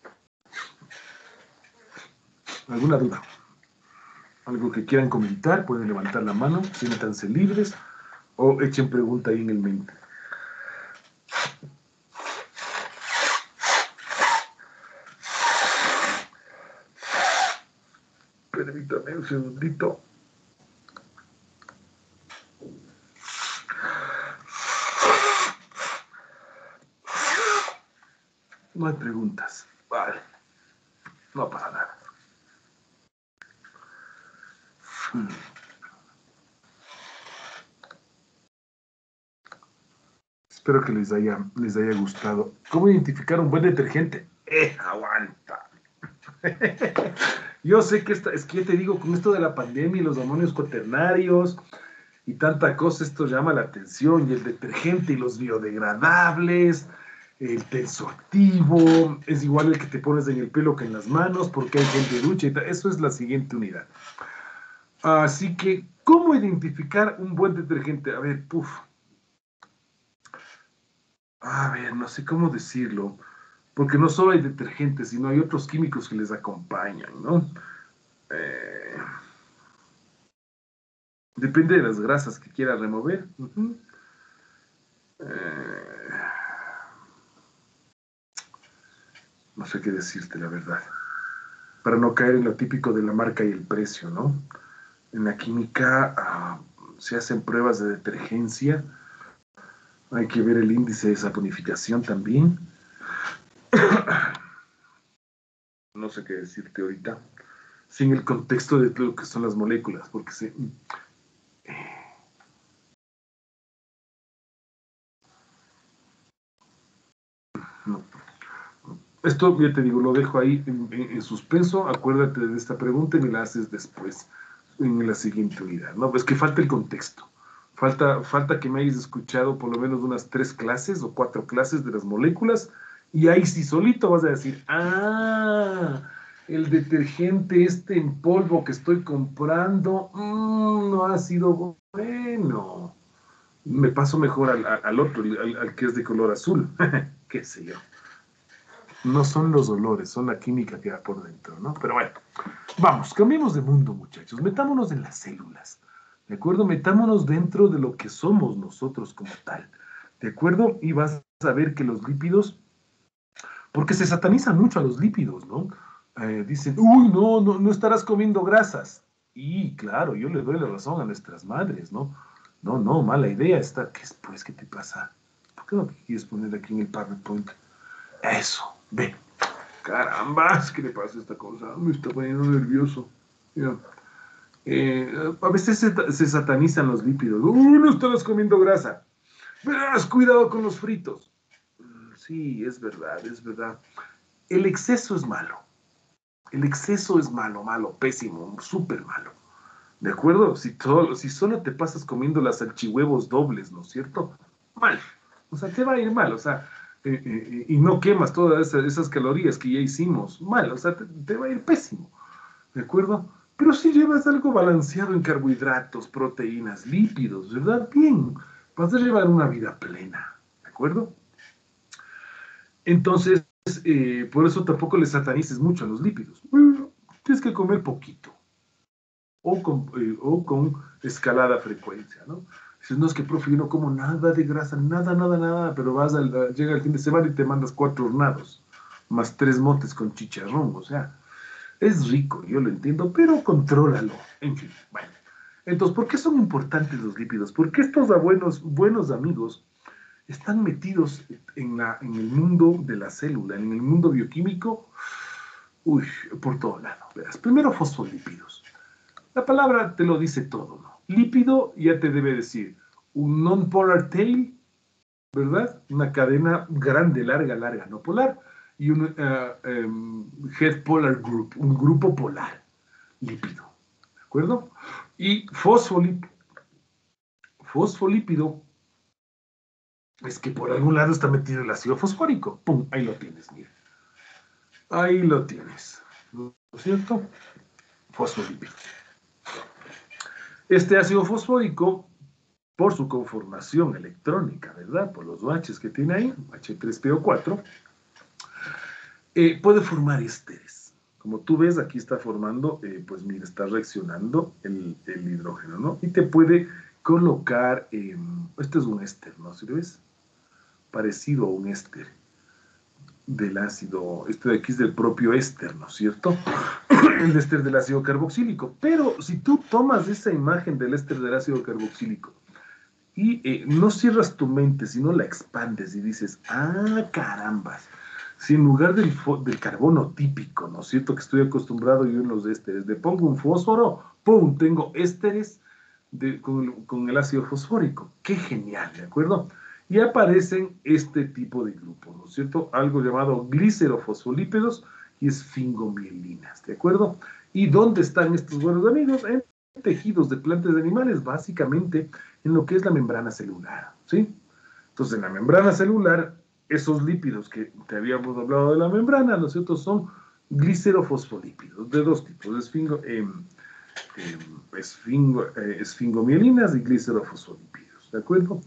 ¿Alguna duda? Algo que quieran comentar, pueden levantar la mano, siéntanse libres o echen pregunta ahí en el mente. Permítame un segundito. No hay preguntas. Vale. No pasa nada. Espero que les haya gustado. ¿Cómo identificar un buen detergente? Aguanta. Yo sé que es que te digo, con esto de la pandemia y los amonios cuaternarios y tanta cosa, esto llama la atención. Y el detergente y los biodegradables, el tensoactivo, es igual el que te pones en el pelo que en las manos, porque hay gente ducha y tal. Eso es la siguiente unidad. Así que, ¿cómo identificar un buen detergente? A ver, A ver, no sé cómo decirlo, porque no solo hay detergentes, sino hay otros químicos que les acompañan, ¿no? Eh, depende de las grasas que quiera remover. No sé qué decirte, la verdad. Para no caer en lo típico de la marca y el precio, ¿no? En la química se hacen pruebas de detergencia. Hay que ver el índice de saponificación también. No sé qué decirte ahorita, sin el contexto de lo que son las moléculas, porque no. Esto, ya te digo, lo dejo ahí en suspenso. Acuérdate de esta pregunta y me la haces después, en la siguiente unidad. No, pues que falta el contexto. Falta que me hayas escuchado por lo menos unas 3 clases o 4 clases de las moléculas, y ahí sí solito vas a decir, el detergente este en polvo que estoy comprando no ha sido bueno. Me paso mejor al otro, al que es de color azul, qué sé yo. No son los olores, son la química que va por dentro, ¿no? Pero bueno, vamos, cambiemos de mundo, muchachos. Metámonos en las células. ¿De acuerdo? Metámonos dentro de lo que somos nosotros como tal. ¿De acuerdo? Y vas a ver que los lípidos, porque se satanizan mucho a los lípidos, ¿no? Dicen, uy, no, no, no estarás comiendo grasas. Y claro, yo le doy la razón a nuestras madres, ¿no? No, no, mala idea está. ¿Qué es, pues, qué te pasa? ¿Por qué no te quieres poner aquí en el PowerPoint? Eso, ve. Caramba, ¿qué le pasa a esta cosa? Me está poniendo nervioso. Mira. A veces se satanizan los lípidos. No estabas comiendo grasa. Verás, cuidado con los fritos. Sí, es verdad, es verdad. El exceso es malo. El exceso es malo, malo, pésimo, súper malo. ¿De acuerdo? Si solo te pasas comiendo las salchihuevos dobles, ¿no es cierto? Mal. O sea, te va a ir mal. O sea, y no quemas todas esas calorías que ya hicimos. Mal. O sea, te va a ir pésimo. ¿De acuerdo? Pero si llevas algo balanceado en carbohidratos, proteínas, lípidos, ¿verdad? Bien, vas a llevar una vida plena, ¿de acuerdo? Entonces, por eso tampoco le satanices mucho a los lípidos. Tienes que comer poquito o con escalada frecuencia, ¿no? Dices, no, es que, profe, yo no como nada de grasa, nada, nada, nada, pero llega el fin de semana y te mandas 4 hornados, más 3 motes con chicharrón, o sea, es rico, yo lo entiendo, pero contrólalo. En fin, bueno. Entonces, ¿por qué son importantes los lípidos? Porque estos buenos amigos están metidos en el mundo de la célula, en el mundo bioquímico, uy, por todo lado. Verás, primero fosfolípidos. La palabra te lo dice todo, ¿no? Lípido ya te debe decir un non-polar tail, ¿verdad? Una cadena grande, larga, larga, no polar, y un head polar group, un grupo polar, lípido, ¿de acuerdo? Y fosfolípido es que por algún lado está metido el ácido fosfórico. ¡Pum! Ahí lo tienes, mira. Ahí lo tienes. ¿No es cierto? Fosfolípido. Este ácido fosfórico, por su conformación electrónica, ¿verdad? Por los OHs que tiene ahí, H3PO4, puede formar ésteres. Como tú ves, aquí está formando, pues mira, está reaccionando el hidrógeno, ¿no? Y te puede colocar, este es un éster, ¿no? ¿Sí lo ves? Parecido a un éster del ácido, este de aquí es del propio éster, ¿no es cierto? El éster del ácido carboxílico. Pero si tú tomas esa imagen del éster del ácido carboxílico y no cierras tu mente, sino la expandes y dices, ah, carambas, si en lugar del carbono típico, ¿no es cierto?, que estoy acostumbrado yo en los ésteres, le pongo un fósforo, ¡pum!, tengo ésteres con el ácido fosfórico. ¡Qué genial!, ¿de acuerdo? Y aparecen este tipo de grupos, ¿no es cierto?, algo llamado glicerofosfolípidos y esfingomielinas, ¿de acuerdo? ¿Y dónde están estos buenos amigos? En tejidos de plantas y animales, básicamente en lo que es la membrana celular, ¿sí? Entonces, en la membrana celular, esos lípidos que te habíamos hablado de la membrana, ¿no es cierto?, son glicerofosfolípidos de dos tipos, esfingomielinas y glicerofosfolípidos, ¿de acuerdo?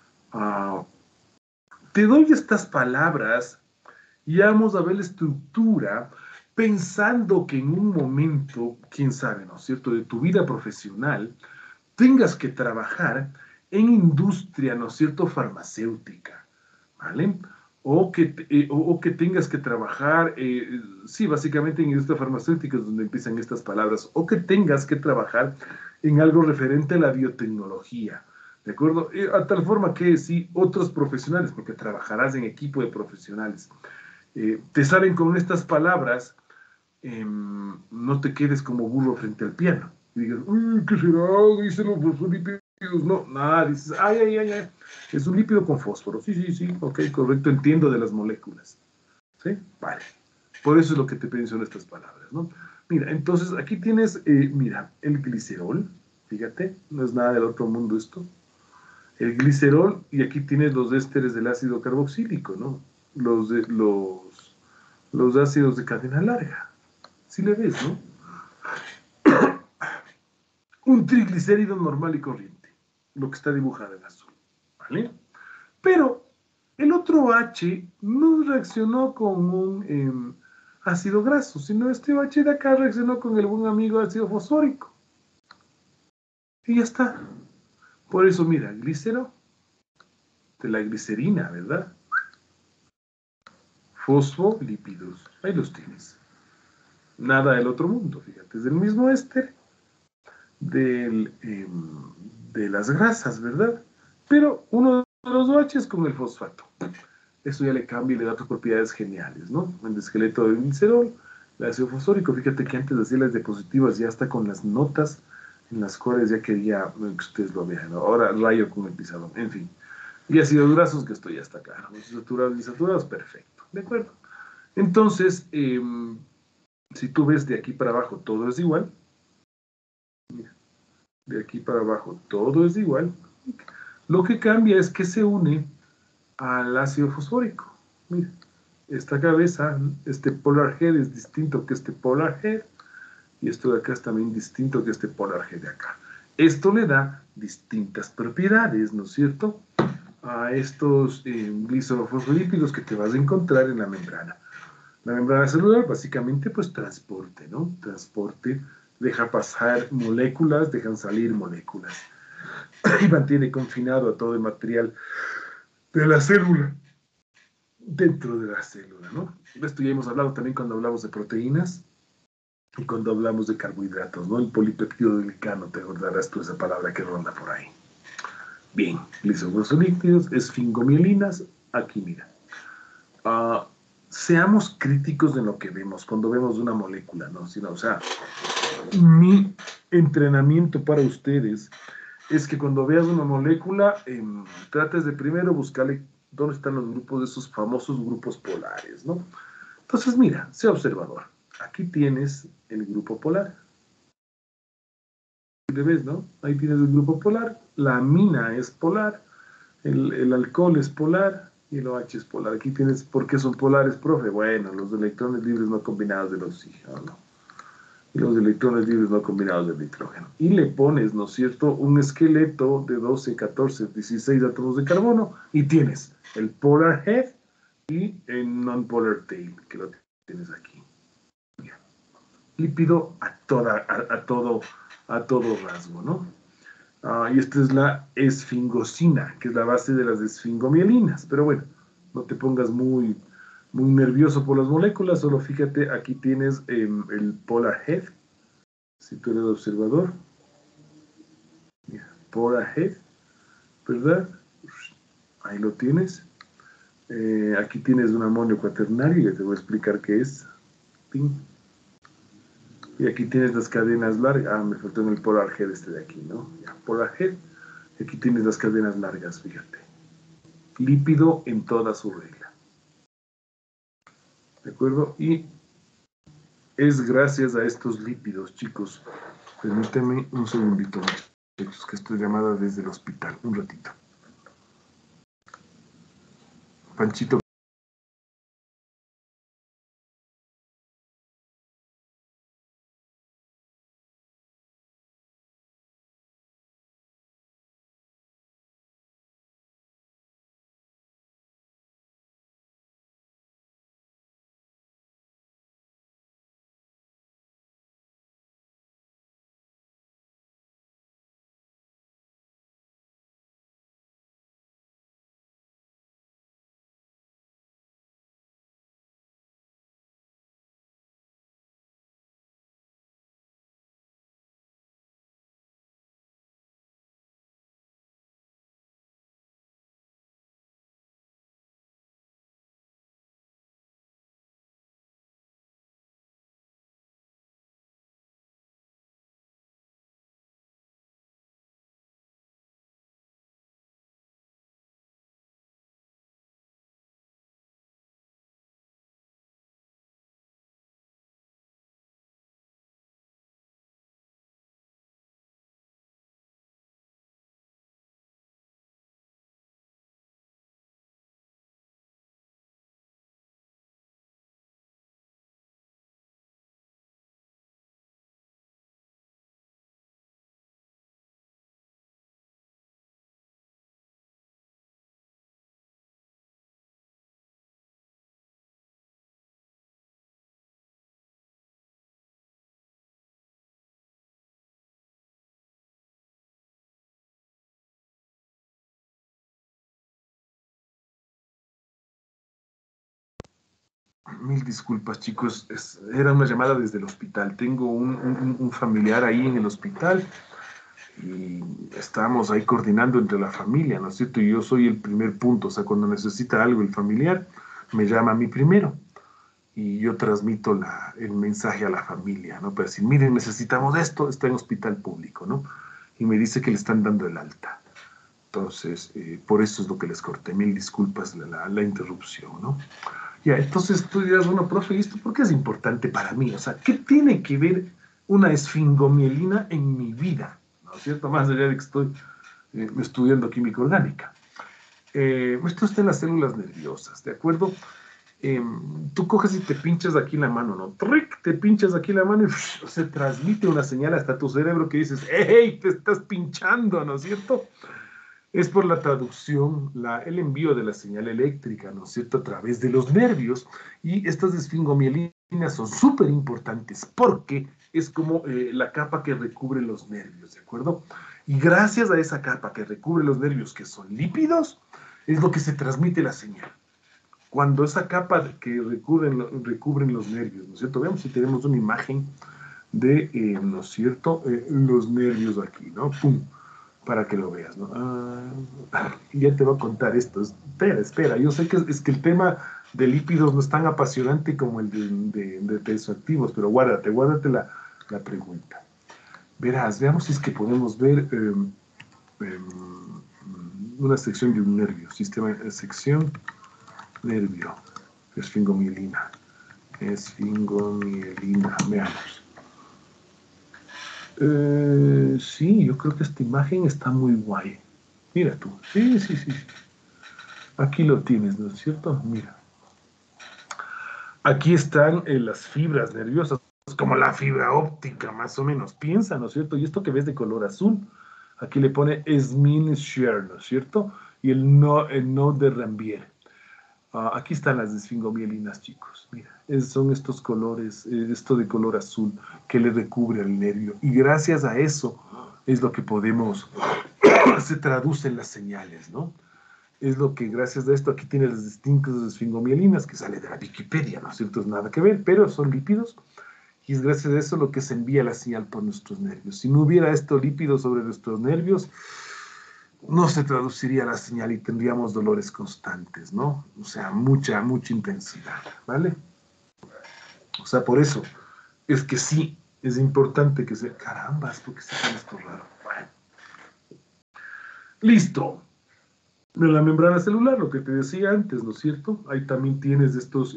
Te doy estas palabras y vamos a ver la estructura pensando que en un momento, quién sabe, ¿no es cierto?, de tu vida profesional, tengas que trabajar en industria, ¿no es cierto?, farmacéutica, ¿vale? O que tengas que trabajar, sí, básicamente en industria farmacéutica es donde empiezan estas palabras, o que tengas que trabajar en algo referente a la biotecnología, ¿de acuerdo? A tal forma que sí, otros profesionales, porque trabajarás en equipo de profesionales, te salen con estas palabras, no te quedes como burro frente al piano. Y digas, ¿qué será? Dicen los fosfolípidos. No, nada, dices, ay, ay, ay, ay, es un lípido con fósforo. Sí, sí, sí, ok, correcto, entiendo de las moléculas. ¿Sí? Vale. Por eso es lo que te menciono estas palabras, ¿no? Mira, entonces aquí tienes, mira, el glicerol, fíjate, no es nada del otro mundo esto. El glicerol, y aquí tienes los ésteres del ácido carboxílico, ¿no? Los ácidos de cadena larga. Si le ves, ¿no? Un triglicérido normal y corriente, lo que está dibujado en azul, ¿vale? Pero el otro H no reaccionó con un ácido graso, sino este H de acá reaccionó con el buen amigo ácido fosfórico. Y ya está. Por eso, mira, glícero de la glicerina, ¿verdad? Fosfolípidos. Ahí los tienes. Nada del otro mundo, fíjate. Es del mismo éster del, de las grasas, ¿verdad? Pero uno de los OH es con el fosfato. Eso ya le cambia y le da otras propiedades geniales, ¿no? El esqueleto del glicerol, el ácido fosfórico, fíjate que antes hacía las diapositivas ya está con las notas en las cuales ya quería que ustedes lo vean, ¿no? Ahora rayo con el pizarrón, en fin. Y ácidos grasos, que esto ya está claro. Saturados y saturados, perfecto, ¿de acuerdo? Entonces, si tú ves de aquí para abajo todo es igual, mira, de aquí para abajo todo es igual, lo que cambia es que se une al ácido fosfórico. Mira, esta cabeza, este polar head es distinto que este polar head, y esto de acá es también distinto que este polar head de acá. Esto le da distintas propiedades, ¿no es cierto?, a estos glisofosfolípidos que te vas a encontrar en la membrana. La membrana celular, básicamente, pues transporte, ¿no? Transporte, deja pasar moléculas, dejan salir moléculas, y mantiene confinado a todo el material de la célula dentro de la célula, ¿no? De esto ya hemos hablado también cuando hablamos de proteínas y cuando hablamos de carbohidratos, ¿no? El polipeptido glicano, te acordarás tú esa palabra que ronda por ahí. Bien, glisofosfolípidos, esfingomielinas, aquí mira. Uh, seamos críticos de lo que vemos cuando vemos una molécula, ¿no? Sino, o sea, mi entrenamiento para ustedes es que cuando veas una molécula, trates de primero buscarle dónde están los grupos de esos famosos grupos polares, ¿no? Entonces, mira, sé observador. Aquí tienes el grupo polar. ¿Te ves, no? Ahí tienes el grupo polar. La amina es polar, el alcohol es polar y el OH es polar. Aquí tienes, ¿por qué son polares, profe? Bueno, los electrones libres no combinados del oxígeno, ¿no? Y los electrones libres no combinados del nitrógeno. Y le pones, ¿no es cierto?, un esqueleto de 12, 14, 16 átomos de carbono y tienes el polar head y el non-polar tail, que lo tienes aquí. Mira, lípido a todo rasgo, ¿no? Y esta es la esfingosina, que es la base de las esfingomielinas. Pero bueno, no te pongas muy nervioso por las moléculas, solo fíjate, aquí tienes el polar head, si tú eres observador, mira, polar head, ¿verdad? Ahí lo tienes. Aquí tienes un amonio cuaternario, ya te voy a explicar qué es. ¡Ping! Y aquí tienes las cadenas largas. Me faltó en el polar head este de aquí, ¿no? Ya, polar head. Y aquí tienes las cadenas largas, fíjate. Lípido en toda su regla. ¿De acuerdo? Y es gracias a estos lípidos, chicos. Permíteme un segundito, chicos, que estoy llamada desde el hospital. Un ratito. Panchito. Mil disculpas, chicos. Era una llamada desde el hospital. Tengo un familiar ahí en el hospital y estamos ahí coordinando entre la familia, ¿no es cierto? Y yo soy el primer punto. O sea, cuando necesita algo el familiar, me llama a mí primero y yo transmito el mensaje a la familia, ¿no? Para decir, miren, necesitamos esto, está en hospital público, ¿no? Y me dice que le están dando el alta. Entonces, por eso es lo que les corté. Mil disculpas la interrupción, ¿no? Ya, entonces tú dirás, bueno, profe, ¿y esto por qué es importante para mí? O sea, ¿qué tiene que ver una esfingomielina en mi vida? ¿No es cierto? Más allá de que estoy estudiando química orgánica. Esto está en las células nerviosas, ¿de acuerdo? Tú coges y te pinchas aquí la mano, ¿no? ¡Tric! Te pinchas aquí la mano y se transmite una señal hasta tu cerebro que dices, ¡hey! Te estás pinchando, ¿no es cierto? Es por la traducción, el envío de la señal eléctrica, ¿no es cierto?, a través de los nervios. Y estas esfingomielinas son súper importantes porque es como la capa que recubre los nervios, ¿de acuerdo? Y gracias a esa capa que recubre los nervios, que son lípidos, es lo que se transmite la señal. Cuando esa capa que recubren los nervios, ¿no es cierto? Veamos si tenemos una imagen de, ¿no es cierto?, los nervios aquí, ¿no? ¡Pum! Para que lo veas, ¿no? Ya te voy a contar esto. Espera. Yo sé que es que el tema de lípidos no es tan apasionante como el de tensoactivos, pero guárdate la pregunta. Verás, veamos si es que podemos ver una sección de un nervio, sección nervio, esfingomielina, veamos. Sí, yo creo que esta imagen está muy guay. Mira tú. Sí. Aquí lo tienes, ¿no es cierto? Mira. Aquí están las fibras nerviosas, como la fibra óptica, más o menos. Piensa, ¿no es cierto? Y esto que ves de color azul, aquí le pone Schmidt-Scher, ¿no es cierto? Y el no de Rambier. Aquí están las esfingomielinas, chicos. Mira, son estos colores, esto de color azul que le recubre al nervio. Y gracias a eso es lo que podemos, se traducen las señales, ¿no? Es lo que gracias a esto aquí tiene las distintas esfingomielinas que sale de la Wikipedia, ¿no es cierto? Es nada que ver, pero son lípidos y es gracias a eso lo que se envía la señal por nuestros nervios. Si no hubiera estos lípidos sobre nuestros nervios, no se traduciría la señal y tendríamos dolores constantes, ¿no? O sea, mucha intensidad, ¿vale? O sea, por eso es que sí, es importante que se... Carambas, ¿por qué se pone esto raro? Bueno. Listo. De la membrana celular, lo que te decía antes, ¿no es cierto? Ahí también tienes estos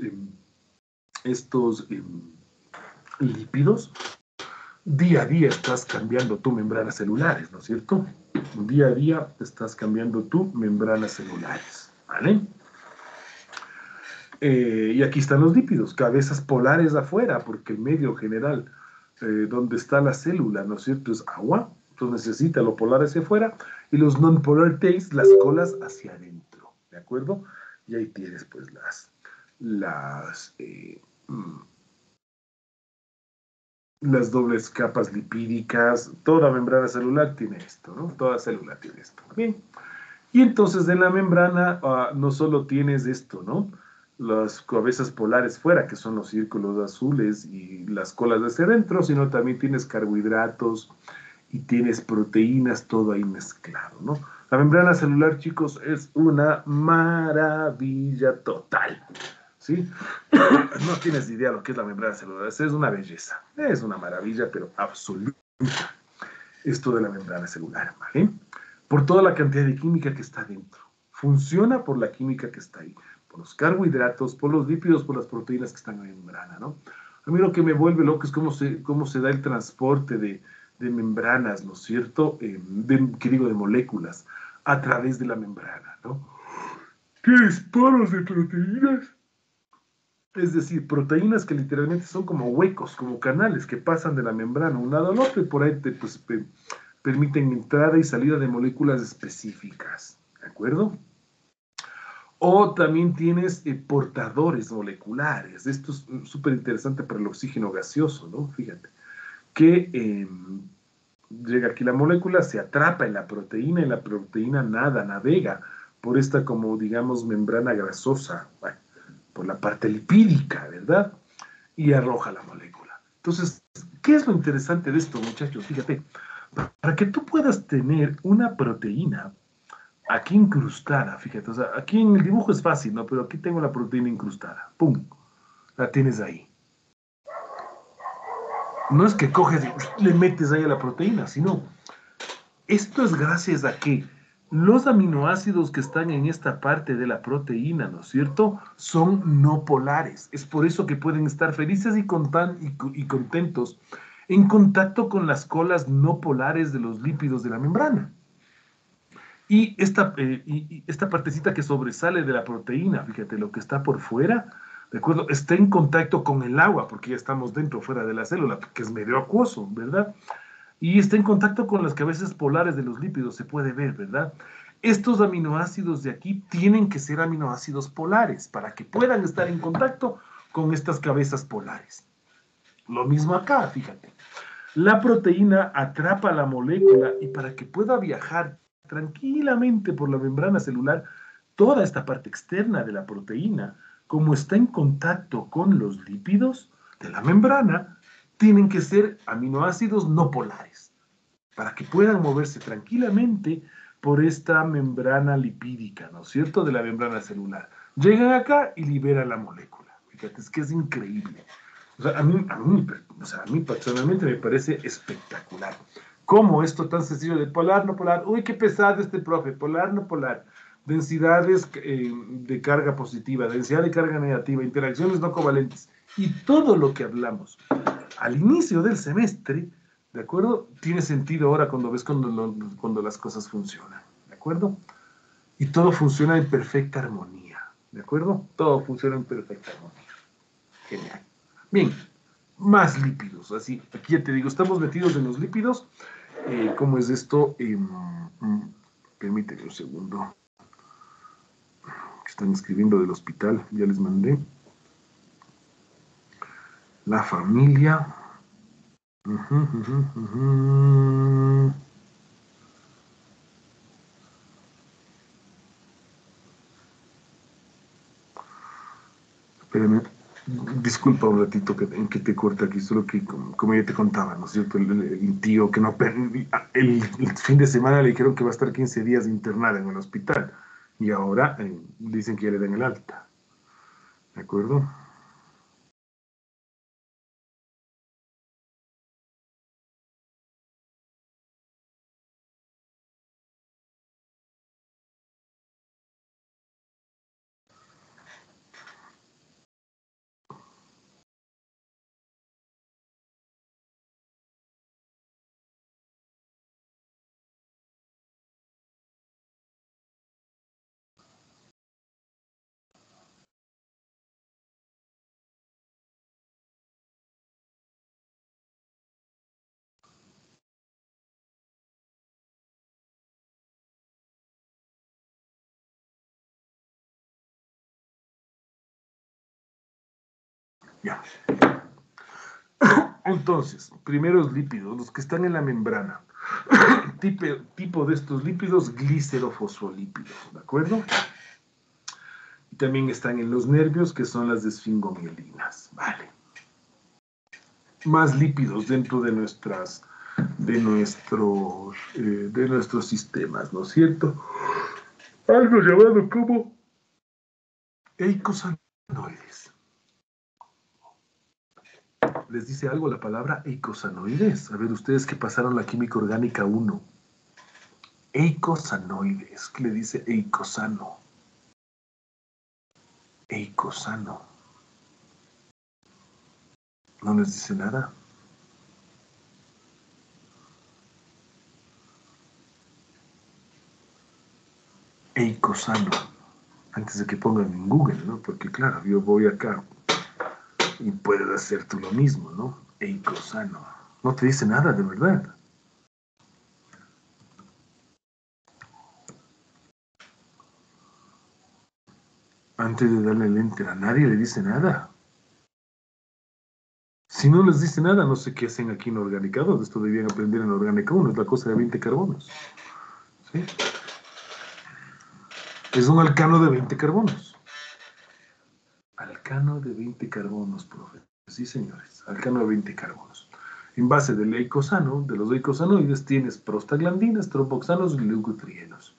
lípidos. Día a día estás cambiando tu membranas celulares, ¿no es cierto? Día a día estás cambiando tu membranas celulares, ¿vale? Y aquí están los lípidos, cabezas polares afuera, porque el medio general donde está la célula, ¿no es cierto?, es agua, entonces necesita lo polar hacia afuera, y los non-polar tails, las colas hacia adentro, ¿de acuerdo? Y ahí tienes pues las dobles capas lipídicas, toda membrana celular tiene esto, ¿no? Toda célula tiene esto, bien. Y entonces en la membrana no solo tienes esto, ¿no? Las cabezas polares fuera, que son los círculos azules y las colas hacia adentro, sino también tienes carbohidratos y tienes proteínas, todo ahí mezclado, ¿no? La membrana celular, chicos, es una maravilla total, ¿sí? No tienes idea lo que es la membrana celular, es una belleza, es una maravilla, pero absoluta, esto de la membrana celular, ¿vale? Por toda la cantidad de química que está dentro. Funciona por la química que está ahí, por los carbohidratos, por los lípidos, por las proteínas que están en la membrana, ¿no? A mí lo que me vuelve loco es cómo se da el transporte de membranas, ¿no es cierto? De moléculas a través de la membrana, ¿no? Tienes poros de proteínas, es decir, proteínas que literalmente son como huecos, como canales que pasan de la membrana un lado al otro y por ahí permiten entrada y salida de moléculas específicas, ¿de acuerdo? O también tienes portadores moleculares. Esto es súper interesante para el oxígeno gaseoso, ¿no? Fíjate, que llega aquí la molécula, se atrapa en la proteína y la proteína navega por esta como, digamos, membrana grasosa. Bueno, por la parte lipídica, ¿verdad? Y arroja la molécula. Entonces, ¿qué es lo interesante de esto, muchachos? Fíjate, para que tú puedas tener una proteína aquí incrustada, fíjate, o sea, aquí en el dibujo es fácil, ¿no? Pero aquí tengo la proteína incrustada, ¡pum! La tienes ahí. No es que coges y le metes ahí a la proteína, sino, esto es gracias a que los aminoácidos que están en esta parte de la proteína, ¿no es cierto?, son no polares. Es por eso que pueden estar felices y contentos en contacto con las colas no polares de los lípidos de la membrana. Y esta partecita que sobresale de la proteína, fíjate, lo que está por fuera, ¿de acuerdo? Está en contacto con el agua, porque ya estamos dentro, fuera de la célula, que es medio acuoso, ¿verdad? Y está en contacto con las cabezas polares de los lípidos, se puede ver, ¿verdad? Estos aminoácidos de aquí tienen que ser aminoácidos polares para que puedan estar en contacto con estas cabezas polares. Lo mismo acá, fíjate. La proteína atrapa la molécula y para que pueda viajar tranquilamente por la membrana celular, toda esta parte externa de la proteína, como está en contacto con los lípidos de la membrana, tienen que ser aminoácidos no polares, para que puedan moverse tranquilamente por esta membrana lipídica, ¿no es cierto?, de la membrana celular. Llegan acá y liberan la molécula. Fíjate, es que es increíble. O sea, a mí personalmente me parece espectacular. ¿Cómo esto tan sencillo de polar, no polar? Uy, qué pesado este profe, polar, no polar. Densidades de carga positiva, densidad de carga negativa, interacciones no covalentes. Y todo lo que hablamos al inicio del semestre, ¿de acuerdo? Tiene sentido ahora cuando ves cuando las cosas funcionan, ¿de acuerdo? Y todo funciona en perfecta armonía, ¿de acuerdo? Todo funciona en perfecta armonía. Genial. Bien, más lípidos, así, aquí ya te digo, estamos metidos en los lípidos. ¿Cómo es esto? Permíteme un segundo. Están escribiendo del hospital, ya les mandé. La familia. Espérame, disculpa un ratito en que te corta aquí, solo que como ya te contaba, ¿no es cierto? El tío que no, el fin de semana le dijeron que va a estar 15 días internada en el hospital y ahora dicen que ya le dan el alta, ¿de acuerdo? Ya. Entonces, primeros lípidos, los que están en la membrana. Tipo de estos lípidos, glicerofosfolípidos, ¿de acuerdo? Y también están en los nervios, que son las desfingomielinas, ¿vale? Más lípidos dentro de nuestros sistemas, ¿no es cierto? Algo llamado como eicosanoides. ¿Les dice algo la palabra eicosanoides? A ver, ustedes que pasaron la química orgánica 1. Eicosanoides, ¿qué le dice eicosano? Eicosano. ¿No les dice nada? Eicosano. Antes de que pongan en Google, ¿no? Porque claro, yo voy acá y puedes hacer tú lo mismo, ¿no? Eicosano. No te dice nada, de verdad. Antes de darle el enter a nadie le dice nada. Si no les dice nada, no sé qué hacen aquí en Orgánica 2. Esto debían aprender en Orgánica 1. Es la cosa de 20 carbonos. ¿Sí? Es un alcano de 20 carbonos. Alcano de 20 carbonos, profe. Sí, señores, alcano de 20 carbonos. En base del eicosano, de los eicosanoides, tienes prostaglandinas, tromboxanos y leucotrienos.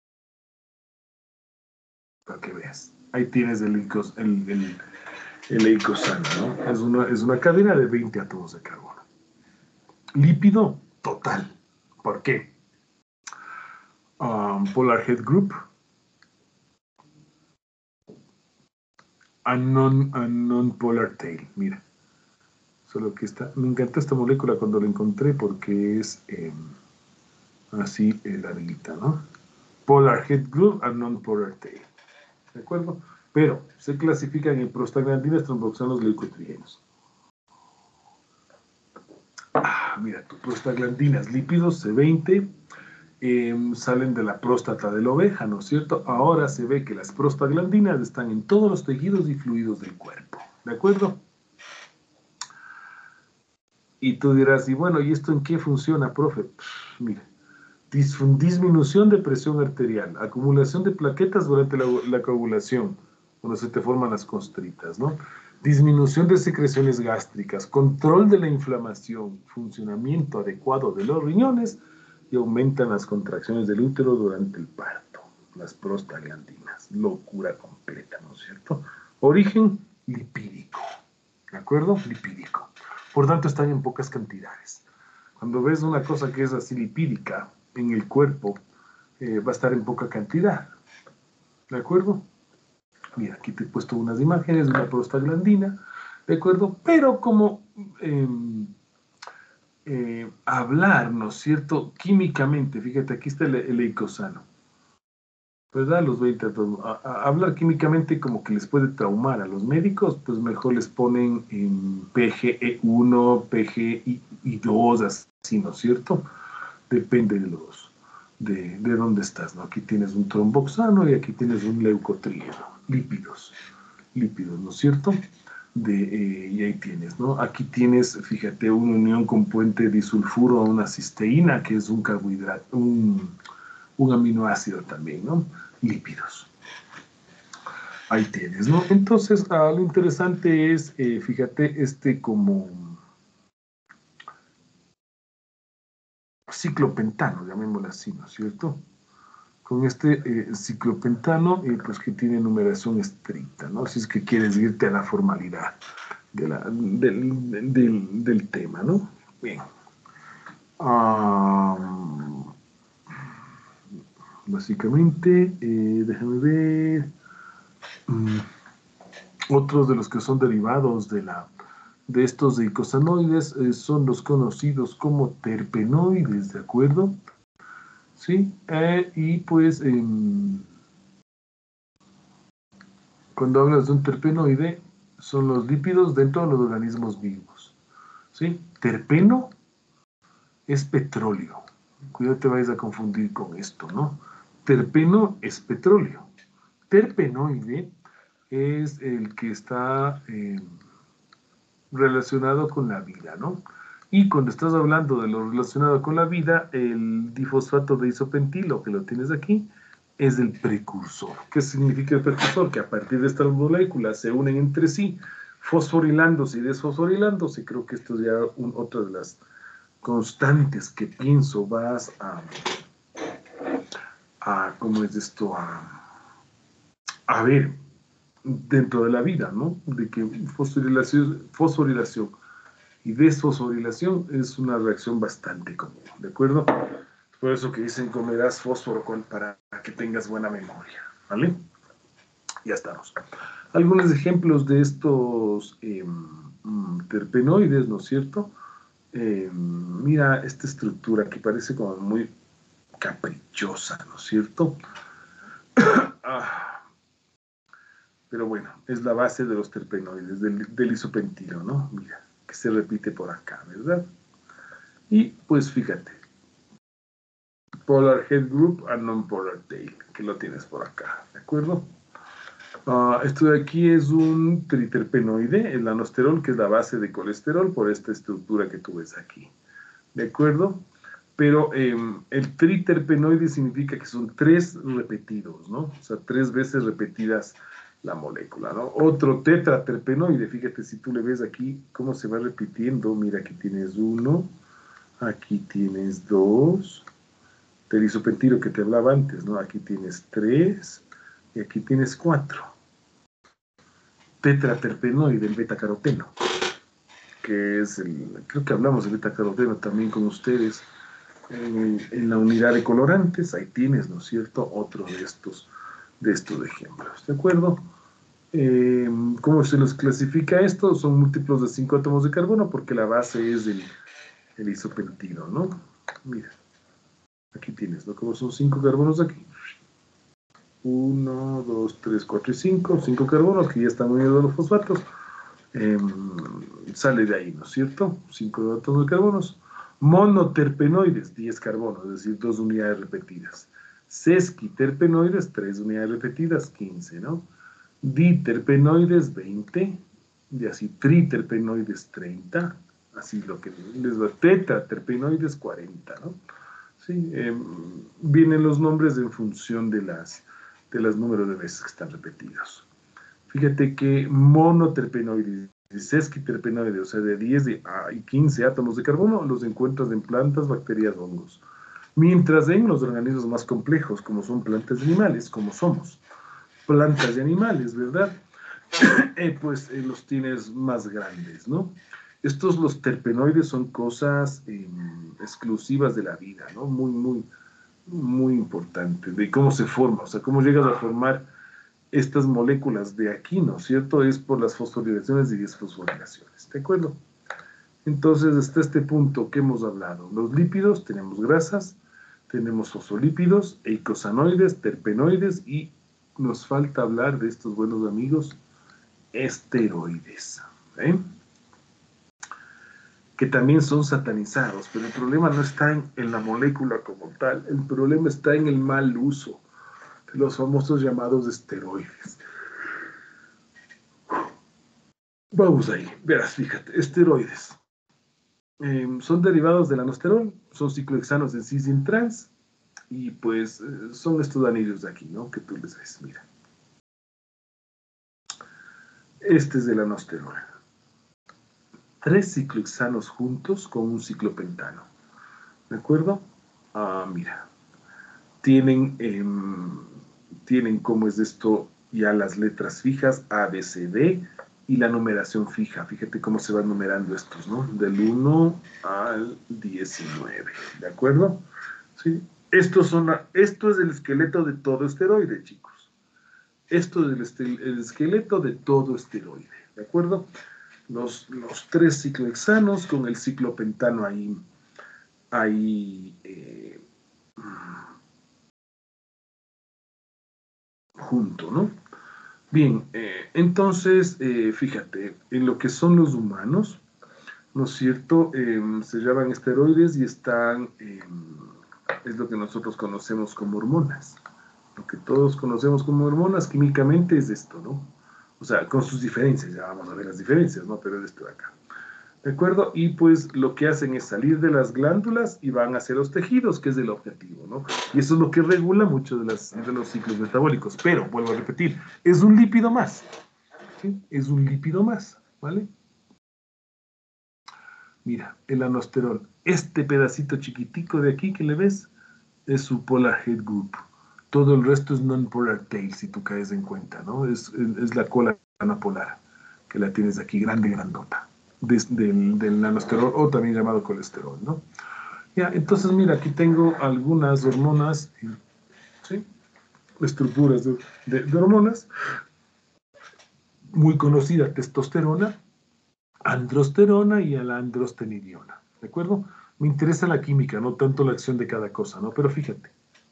Para que veas. Ahí tienes el eicosano, ¿no? Es una cadena de 20 átomos de carbono. Lípido total. ¿Por qué? Polar Head Group. A non-polar tail. Mira. Solo que me encantó esta molécula cuando la encontré porque es así larguita, ¿no? Polar Head Group and Non-Polar Tail. ¿De acuerdo? Pero se clasifican en prostaglandinas, tromboxanos, leucotrienos. Mira, tu prostaglandinas, lípidos C20, salen de la próstata de la oveja, ¿no es cierto? Ahora se ve que las prostaglandinas están en todos los tejidos y fluidos del cuerpo. ¿De acuerdo? Y tú dirás, y bueno, ¿y esto en qué funciona, profe? Mira, disminución de presión arterial, acumulación de plaquetas durante la coagulación, cuando se te forman las constritas, ¿no? Disminución de secreciones gástricas, control de la inflamación, funcionamiento adecuado de los riñones y aumentan las contracciones del útero durante el parto, las prostaglandinas. Locura completa, ¿no es cierto? Origen lipídico, ¿de acuerdo? Lipídico. Por tanto, están en pocas cantidades. Cuando ves una cosa que es así lipídica en el cuerpo, va a estar en poca cantidad. ¿De acuerdo? Mira, aquí te he puesto unas imágenes de una prostaglandina, ¿de acuerdo? Pero como hablar, ¿no es cierto? Químicamente, fíjate, aquí está el eicosano, ¿verdad? Los 20 átomos. Hablar químicamente como que les puede traumar a los médicos, pues mejor les ponen en PGE1, PGI2, así, ¿no es cierto? Depende de dónde estás, ¿no? Aquí tienes un tromboxano y aquí tienes un leucotrieno, lípidos, ¿no es cierto? Y ahí tienes, ¿no? Aquí tienes, fíjate, una unión con puente disulfuro a una cisteína, que es un carbohidrato, un aminoácido también, ¿no? Lípidos. Ahí tienes, ¿no? Entonces, lo interesante es, fíjate, como ciclopentano, llamémoslo así, ¿no es cierto? Con este ciclopentano, pues que tiene numeración estricta, ¿no? Si es que quieres irte a la formalidad del tema, ¿no? Bien. Básicamente, déjame ver. Otros de los que son derivados de estos eicosanoides son los conocidos como terpenoides, ¿de acuerdo? Sí, y pues cuando hablas de un terpenoide, son los lípidos dentro de los organismos vivos. ¿Sí? Terpeno es petróleo. Cuidado, te vayas a confundir con esto, ¿no? Terpeno es petróleo. Terpenoide es el que está relacionado con la vida, ¿no? Y cuando estás hablando de lo relacionado con la vida, el difosfato de isopentilo, que lo tienes aquí, es el precursor. ¿Qué significa el precursor? Que a partir de estas moléculas se unen entre sí, fosforilándose y desfosforilándose. Creo que esto es ya otra de las constantes que pienso vas ¿cómo es esto? A ver dentro de la vida, ¿no? De que fosforilación y desfosforilación es una reacción bastante común, ¿de acuerdo? Por eso que dicen comerás fósforo para que tengas buena memoria, ¿vale? Ya estamos. Algunos ejemplos de estos terpenoides, ¿no es cierto? Mira esta estructura que parece como muy caprichosa, ¿no es cierto? Pero bueno, es la base de los terpenoides, del isopentilo, ¿no? Mira, que se repite por acá, ¿verdad? Y pues fíjate, Polar Head Group and Non-Polar Tail, que lo tienes por acá, ¿de acuerdo? Esto de aquí es un triterpenoide, el anosterol, que es la base de colesterol, por esta estructura que tú ves aquí, ¿de acuerdo? Pero el triterpenoide significa que son 3 repetidos, ¿no? O sea, 3 veces repetidas la molécula, ¿no? Otro tetraterpenoide, fíjate si tú le ves aquí cómo se va repitiendo, mira, aquí tienes 1, aquí tienes 2, del isopentilo que te hablaba antes, ¿no? Aquí tienes 3 y aquí tienes 4. Tetraterpenoide, el betacaroteno, que es creo que hablamos de betacaroteno también con ustedes en la unidad de colorantes, ahí tienes, ¿no es cierto?, otro de estos ejemplos, ¿de acuerdo? ¿Cómo se los clasifica esto? Son múltiplos de 5 átomos de carbono porque la base es el isopentilo, ¿no? Mira, aquí tienes, ¿no? Como son 5 carbonos aquí. 1, 2, 3, 4 y 5. 5 carbonos que ya están unidos a los fosfatos. Sale de ahí, ¿no es cierto? 5 átomos de carbonos. Monoterpenoides, 10 carbonos, es decir, 2 unidades repetidas. Sesquiterpenoides, 3 unidades repetidas, 15, ¿no? Diterpenoides, 20. Y así, triterpenoides, 30. Así lo que les va. Tetraterpenoides, 40, ¿no? Sí, vienen los nombres en función de las números de veces que están repetidos. Fíjate que monoterpenoides y sesquiterpenoides, o sea, de 10 y 15 átomos de carbono, los encuentras en plantas, bacterias, hongos. Mientras en los organismos más complejos, como son plantas y animales, como somos plantas y animales, ¿verdad? Pues los tienes más grandes, ¿no? Los terpenoides son cosas exclusivas de la vida, ¿no? Muy, muy, muy importante, de cómo se forma, o sea, cómo llegas a formar estas moléculas de aquí, ¿no es cierto? Es por las fosforilaciones y desfosforilaciones, ¿de acuerdo? Entonces, hasta este punto que hemos hablado, los lípidos, tenemos grasas, tenemos fosfolípidos, eicosanoides, terpenoides y nos falta hablar de estos buenos amigos, esteroides, ¿eh? Que también son satanizados, pero el problema no está en la molécula como tal, el problema está en el mal uso de los famosos llamados esteroides. Vamos ahí, verás, fíjate, esteroides. Son derivados del anosterol, son ciclohexanos en cis y en trans, y pues son estos anillos de aquí, ¿no? Que tú les ves, mira. Este es el anosterol. 3 ciclohexanos juntos con un ciclopentano, ¿de acuerdo? Mira, tienen cómo es esto ya las letras fijas, A, B, C, D, y la numeración fija. Fíjate cómo se van numerando estos, ¿no? Del 1 al 19, ¿de acuerdo? Sí. Esto es el esqueleto de todo esteroide, chicos. Esto es el esqueleto de todo esteroide, ¿de acuerdo? Los 3 ciclohexanos con el ciclopentano ahí junto, ¿no? Bien, entonces, fíjate, en lo que son los humanos, ¿no es cierto? Se llaman esteroides y es lo que nosotros conocemos como hormonas. Lo que todos conocemos como hormonas químicamente es esto, ¿no? O sea, con sus diferencias, ya vamos a ver las diferencias, ¿no? Pero es esto de acá. ¿De acuerdo? Y pues lo que hacen es salir de las glándulas y van hacia los tejidos, que es el objetivo, ¿no? Y eso es lo que regula mucho de los ciclos metabólicos. Pero, vuelvo a repetir, es un lípido más. ¿Sí? Es un lípido más, ¿vale? Mira, el anosterol. Este pedacito chiquitico de aquí que le ves es su polar head group. Todo el resto es non-polar tail, si tú caes en cuenta, ¿no? Es la cola anapolar, que la tienes aquí grande, grandota, del nanosterol, o también llamado colesterol, ¿no? Ya, entonces mira, aquí tengo algunas hormonas, ¿sí? Estructuras de hormonas, muy conocida, testosterona, androsterona y la androstenidiona, ¿de acuerdo? Me interesa la química, no tanto la acción de cada cosa, ¿no? Pero fíjate,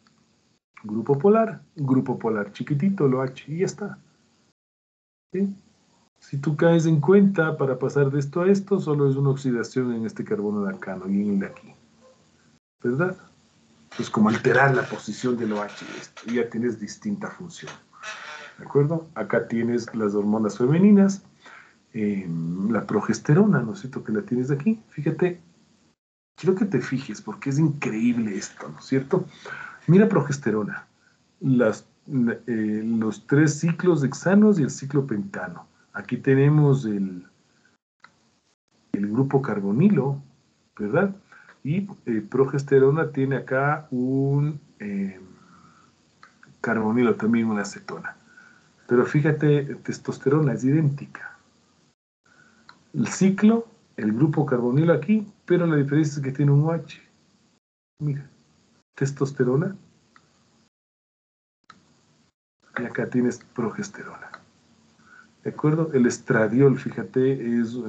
grupo polar chiquitito, lo H, y ya está. ¿Sí? Si tú caes en cuenta, para pasar de esto a esto, solo es una oxidación en este carbono de acá, no y en el de aquí. ¿Verdad? Es como alterar la posición del OH y esto, y ya tienes distinta función. ¿De acuerdo? Acá tienes las hormonas femeninas, la progesterona, ¿no es cierto? Que la tienes aquí. Fíjate, quiero que te fijes porque es increíble esto, ¿no es cierto? Mira progesterona. los 3 ciclos hexanos y el ciclo pentano. Aquí tenemos el grupo carbonilo, ¿verdad? Y progesterona tiene acá un carbonilo, también una acetona. Pero fíjate, testosterona es idéntica. El ciclo, el grupo carbonilo aquí, pero la diferencia es que tiene un OH. Mira, testosterona. Y acá tienes progesterona. ¿De acuerdo? El estradiol, fíjate, es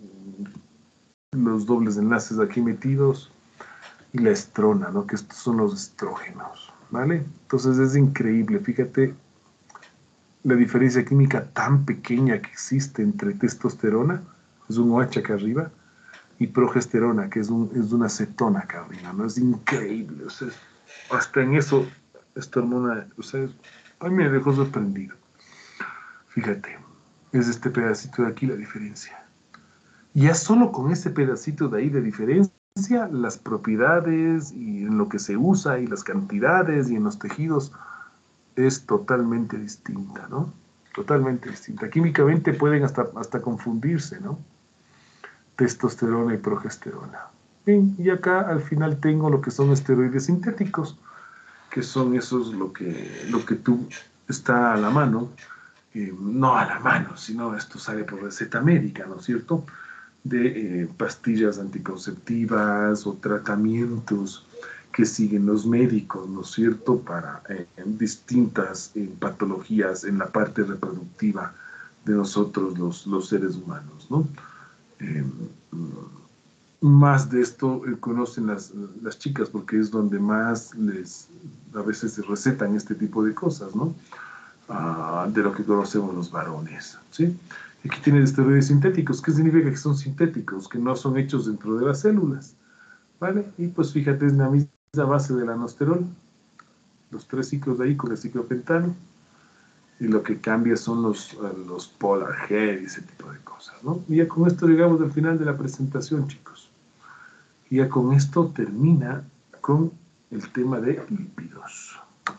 los dobles enlaces aquí metidos. Y la estrona, ¿no? Que estos son los estrógenos, ¿vale? Entonces es increíble, fíjate la diferencia química tan pequeña que existe entre testosterona, es un OH acá arriba, y progesterona, que es una acetona acá arriba, ¿no? Es increíble, o sea, hasta en eso, esta hormona, o sea, a mí me dejó sorprendido. Fíjate, es este pedacito de aquí la diferencia. Ya solo con ese pedacito de ahí de diferencia, las propiedades y en lo que se usa y las cantidades y en los tejidos es totalmente distinta, ¿no? Totalmente distinta. Químicamente pueden hasta confundirse, ¿no? Testosterona y progesterona. Bien, y acá al final tengo lo que son esteroides sintéticos, que son esos lo que tú está a la mano, no a la mano, sino esto sale por receta médica, ¿no es cierto? De pastillas anticonceptivas o tratamientos que siguen los médicos, ¿no es cierto?, para distintas patologías en la parte reproductiva de nosotros los seres humanos, ¿no? Eh, Más de esto conocen las chicas porque es donde más a veces se recetan este tipo de cosas, ¿no? De lo que conocemos los varones, ¿sí? Aquí tienen esteroides sintéticos. ¿Qué significa que son sintéticos? Que no son hechos dentro de las células, ¿vale? Y pues fíjate, es la misma base del anosterol, los 3 ciclos de ahí con el ciclo pentano, y lo que cambia son los polar G y ese tipo de cosas, ¿no? Y ya con esto llegamos al final de la presentación, chicos. Y ya con esto termina con el tema de lípidos.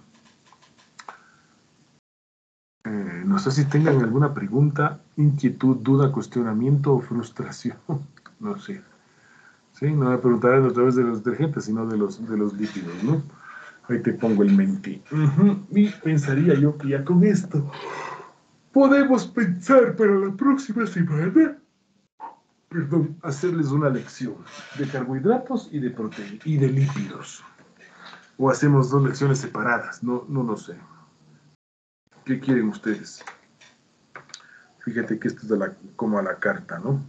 No sé si tengan alguna pregunta, inquietud, duda, cuestionamiento o frustración. No sé. Sí, no me preguntarán a través de los detergentes, sino de los lípidos, ¿no? Ahí te pongo el menti. Y pensaría yo que ya con esto podemos pensar para la próxima semana, perdón, hacerles una lección de carbohidratos y de proteínas y de lípidos. O hacemos 2 lecciones separadas, no lo sé. ¿Qué quieren ustedes? Fíjate que esto es como a la carta, ¿no?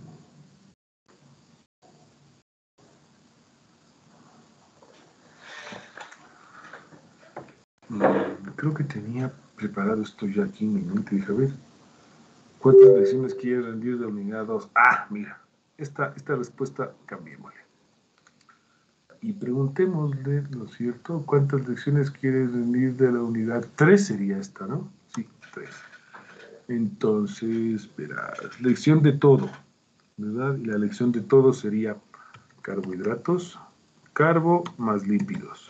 Creo que tenía preparado esto ya aquí en mi mente. Dije, a ver, ¿cuántas lecciones quieres rendir de unidad 2? Ah, mira, esta respuesta cambiémosle. Y preguntémosle, ¿no es cierto? ¿Cuántas lecciones quieres rendir de la unidad 3? Sería esta, ¿no? Sí, 3. Entonces, verás, lección de todo, ¿verdad? Y la lección de todo sería carbohidratos, carbo más lípidos.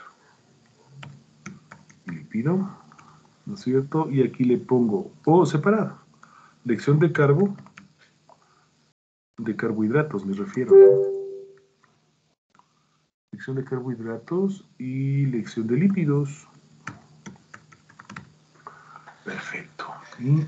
Lípido, ¿no es cierto? Y aquí le pongo, separado, lección de carbohidratos me refiero, ¿no? Lección de carbohidratos y lección de lípidos. Perfecto. Y,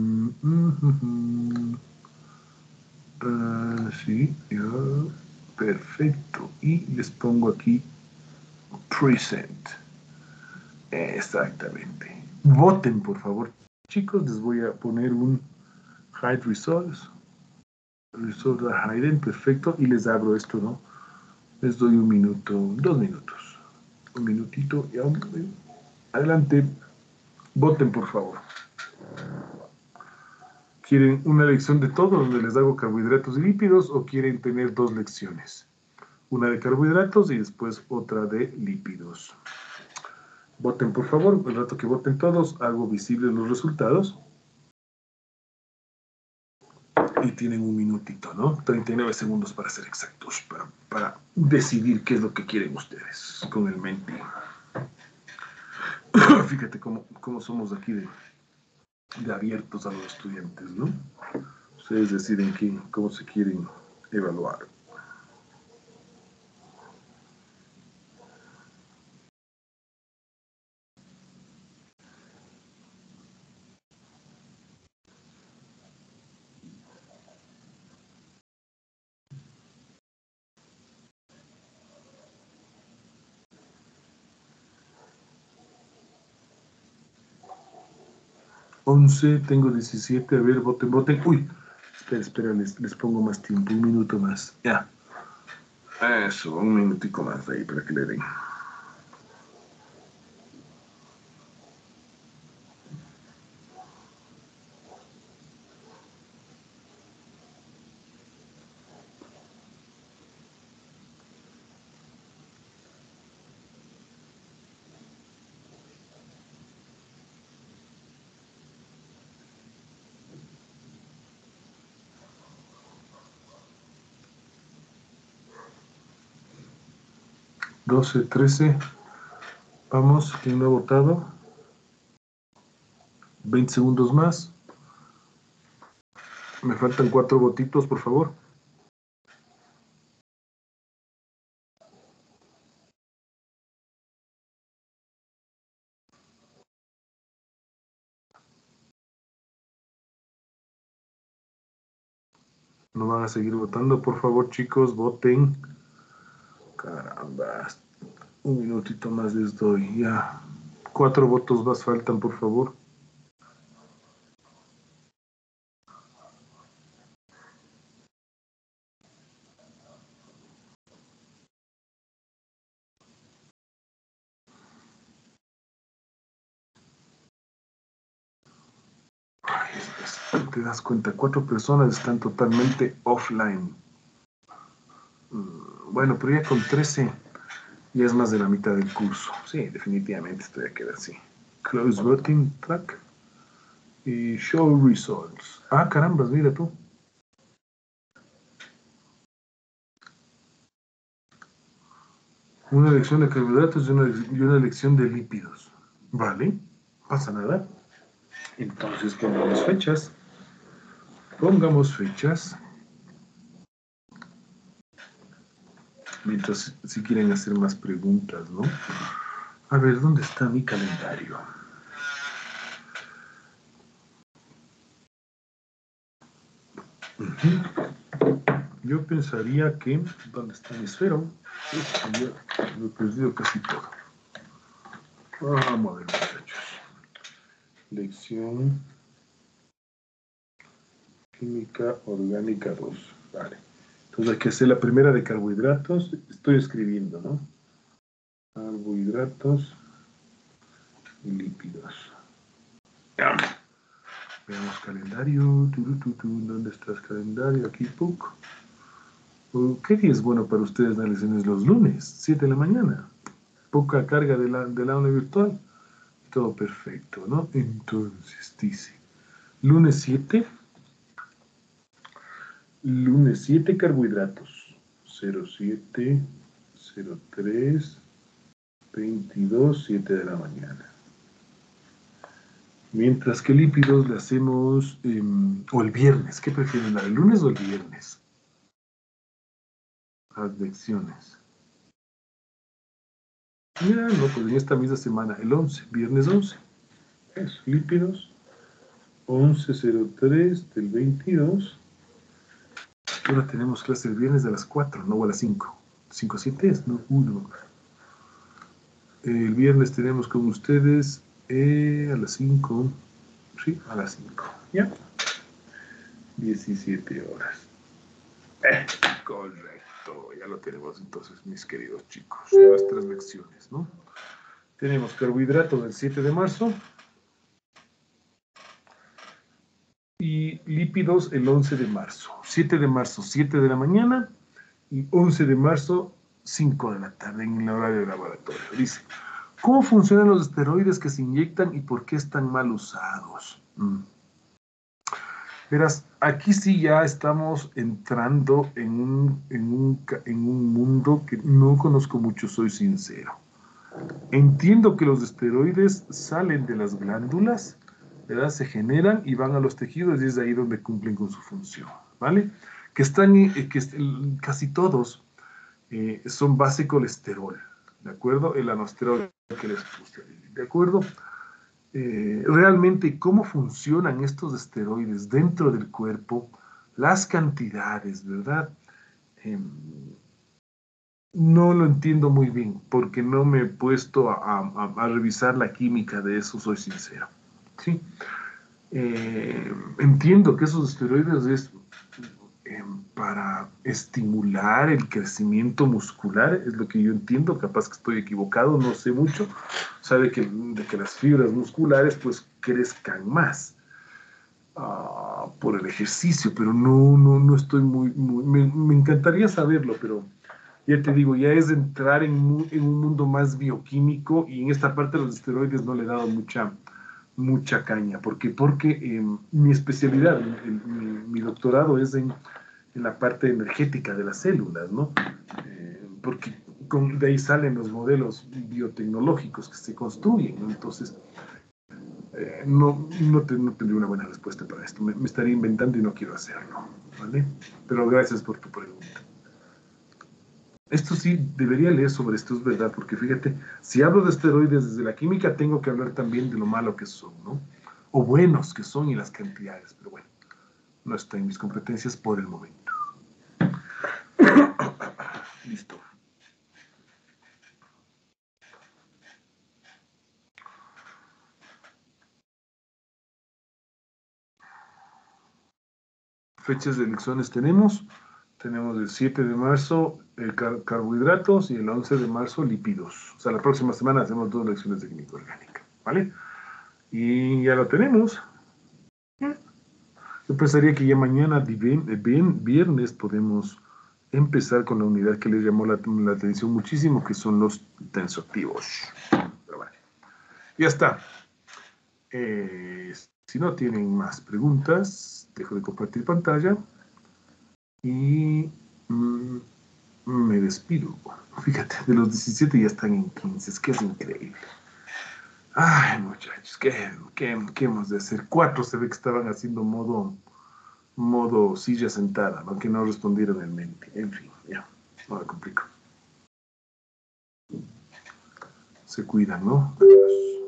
sí, perfecto. Y les pongo aquí present. Exactamente. Voten, por favor. Chicos, les voy a poner un hide results. Result hidden, perfecto. Y les abro esto, ¿no? Les doy 1 minuto, 2 minutos. 1 minutito y adelante. Voten, por favor. ¿Quieren una lección de todo donde les hago carbohidratos y lípidos o quieren tener 2 lecciones? Una de carbohidratos y después otra de lípidos. Voten, por favor. El rato que voten todos, hago visibles los resultados. Y tienen 1 minutito, ¿no? 39 segundos para ser exactos, para decidir qué es lo que quieren ustedes con el menti. Fíjate cómo somos aquí de abiertos a los estudiantes, ¿no? Ustedes deciden cómo se quieren evaluar. Tengo 17, a ver, voten. Uy, espera, les pongo más tiempo, un minuto más. Ya. Eso, un minutico más ahí para que le den. $12:13. Vamos, ¿quién no ha votado? 20 segundos más. Me faltan 4 votitos, por favor. No van a seguir votando, por favor, chicos, voten. Caramba, un minutito más les doy, ya. 4 votos más faltan, por favor. Te das cuenta, 4 personas están totalmente offline. Bueno, pero ya con 13 ya es más de la mitad del curso. Sí, definitivamente estoy a quedar así. Close voting track y show results. Ah, carambas, mira tú. Una elección de carbohidratos y una elección de lípidos. Vale, pasa nada. Entonces pongamos fechas. Mientras si quieren hacer más preguntas, ¿no? A ver, ¿dónde está mi calendario? Yo pensaría que... ¿Dónde está mi esfero? Yo lo he perdido casi todo. Vamos a ver, muchachos. Lección Química Orgánica 2. Vale. Entonces hay que hacer la primera de carbohidratos. Estoy escribiendo, ¿no? Carbohidratos y lípidos. Ya. Veamos calendario. ¿Dónde está el calendario? Aquí, PUC. ¿Qué día es bueno para ustedes las lecciones? Los lunes, 7 de la mañana. Poca carga de la aula virtual. Todo perfecto, ¿no? Entonces dice, lunes 7 carbohidratos. 07, 03, 22, 7 de la mañana. Mientras que lípidos le hacemos, o el viernes, ¿qué prefieren, el lunes o el viernes? Las lecciones. Ya, no, pues en esta misma semana, el 11, viernes 11. Eso, lípidos, 11:03 del 22. Ahora tenemos clase el viernes a las 4, no a las 5. 5:07 es, no, 1. El viernes tenemos con ustedes a las 5. Sí, a las 5. ¿Ya? 17 horas. Correcto, ya lo tenemos entonces, mis queridos chicos. Nuestras lecciones, ¿no? Tenemos carbohidratos del 7 de marzo y lípidos el 11 de marzo. 7 de marzo, 7 de la mañana y 11 de marzo, 5 de la tarde en el horario de laboratorio. Dice, ¿cómo funcionan los esteroides que se inyectan y por qué están mal usados? Verás, aquí sí ya estamos entrando en un mundo que no conozco mucho, soy sincero. Entiendo que los esteroides salen de las glándulas, ¿verdad? Se generan y van a los tejidos y es ahí donde cumplen con su función, ¿vale? Que están, casi todos son base colesterol, ¿de acuerdo? El anosterol que les puse, ¿de acuerdo? Realmente cómo funcionan estos esteroides dentro del cuerpo, las cantidades, ¿verdad? Eh, no lo entiendo muy bien porque no me he puesto a revisar la química de eso, soy sincero. ¿Sí? Entiendo que esos esteroides es para estimular el crecimiento muscular, es lo que yo entiendo, capaz que estoy equivocado, no sé mucho, sabe que, de que las fibras musculares pues crezcan más por el ejercicio, pero no estoy me encantaría saberlo, pero ya te digo, ya es entrar en un mundo más bioquímico y en esta parte de los esteroides no le he dado mucha caña. ¿Por qué? Porque mi especialidad, mi doctorado es en la parte energética de las células, ¿no? Porque de ahí salen los modelos biotecnológicos que se construyen, ¿no? Entonces, no tendría una buena respuesta para esto. Me estaría inventando y no quiero hacerlo, ¿vale? Pero gracias por tu pregunta. Esto sí, debería leer sobre esto, es verdad, porque fíjate, si hablo de esteroides desde la química, tengo que hablar también de lo malo que son, ¿no? O buenos que son y las cantidades, pero bueno, no está en mis competencias por el momento. Listo. Fechas de elecciones tenemos el 7 de marzo carbohidratos y el 11 de marzo lípidos. O sea, la próxima semana hacemos 2 lecciones de química orgánica, ¿vale? Y ya lo tenemos. Yo pensaría que ya mañana, viernes, podemos empezar con la unidad que les llamó la atención muchísimo, que son los tensoactivos. Pero bueno, ya está. Si no tienen más preguntas, dejo de compartir pantalla y me despido. Fíjate, de los 17 ya están en 15, es que es increíble. Ay, muchachos, ¿qué hemos de hacer? 4 se ve que estaban haciendo modo silla sentada, aunque no respondieron en mente. En fin, ya, no me complico. Se cuidan, ¿no? Adiós.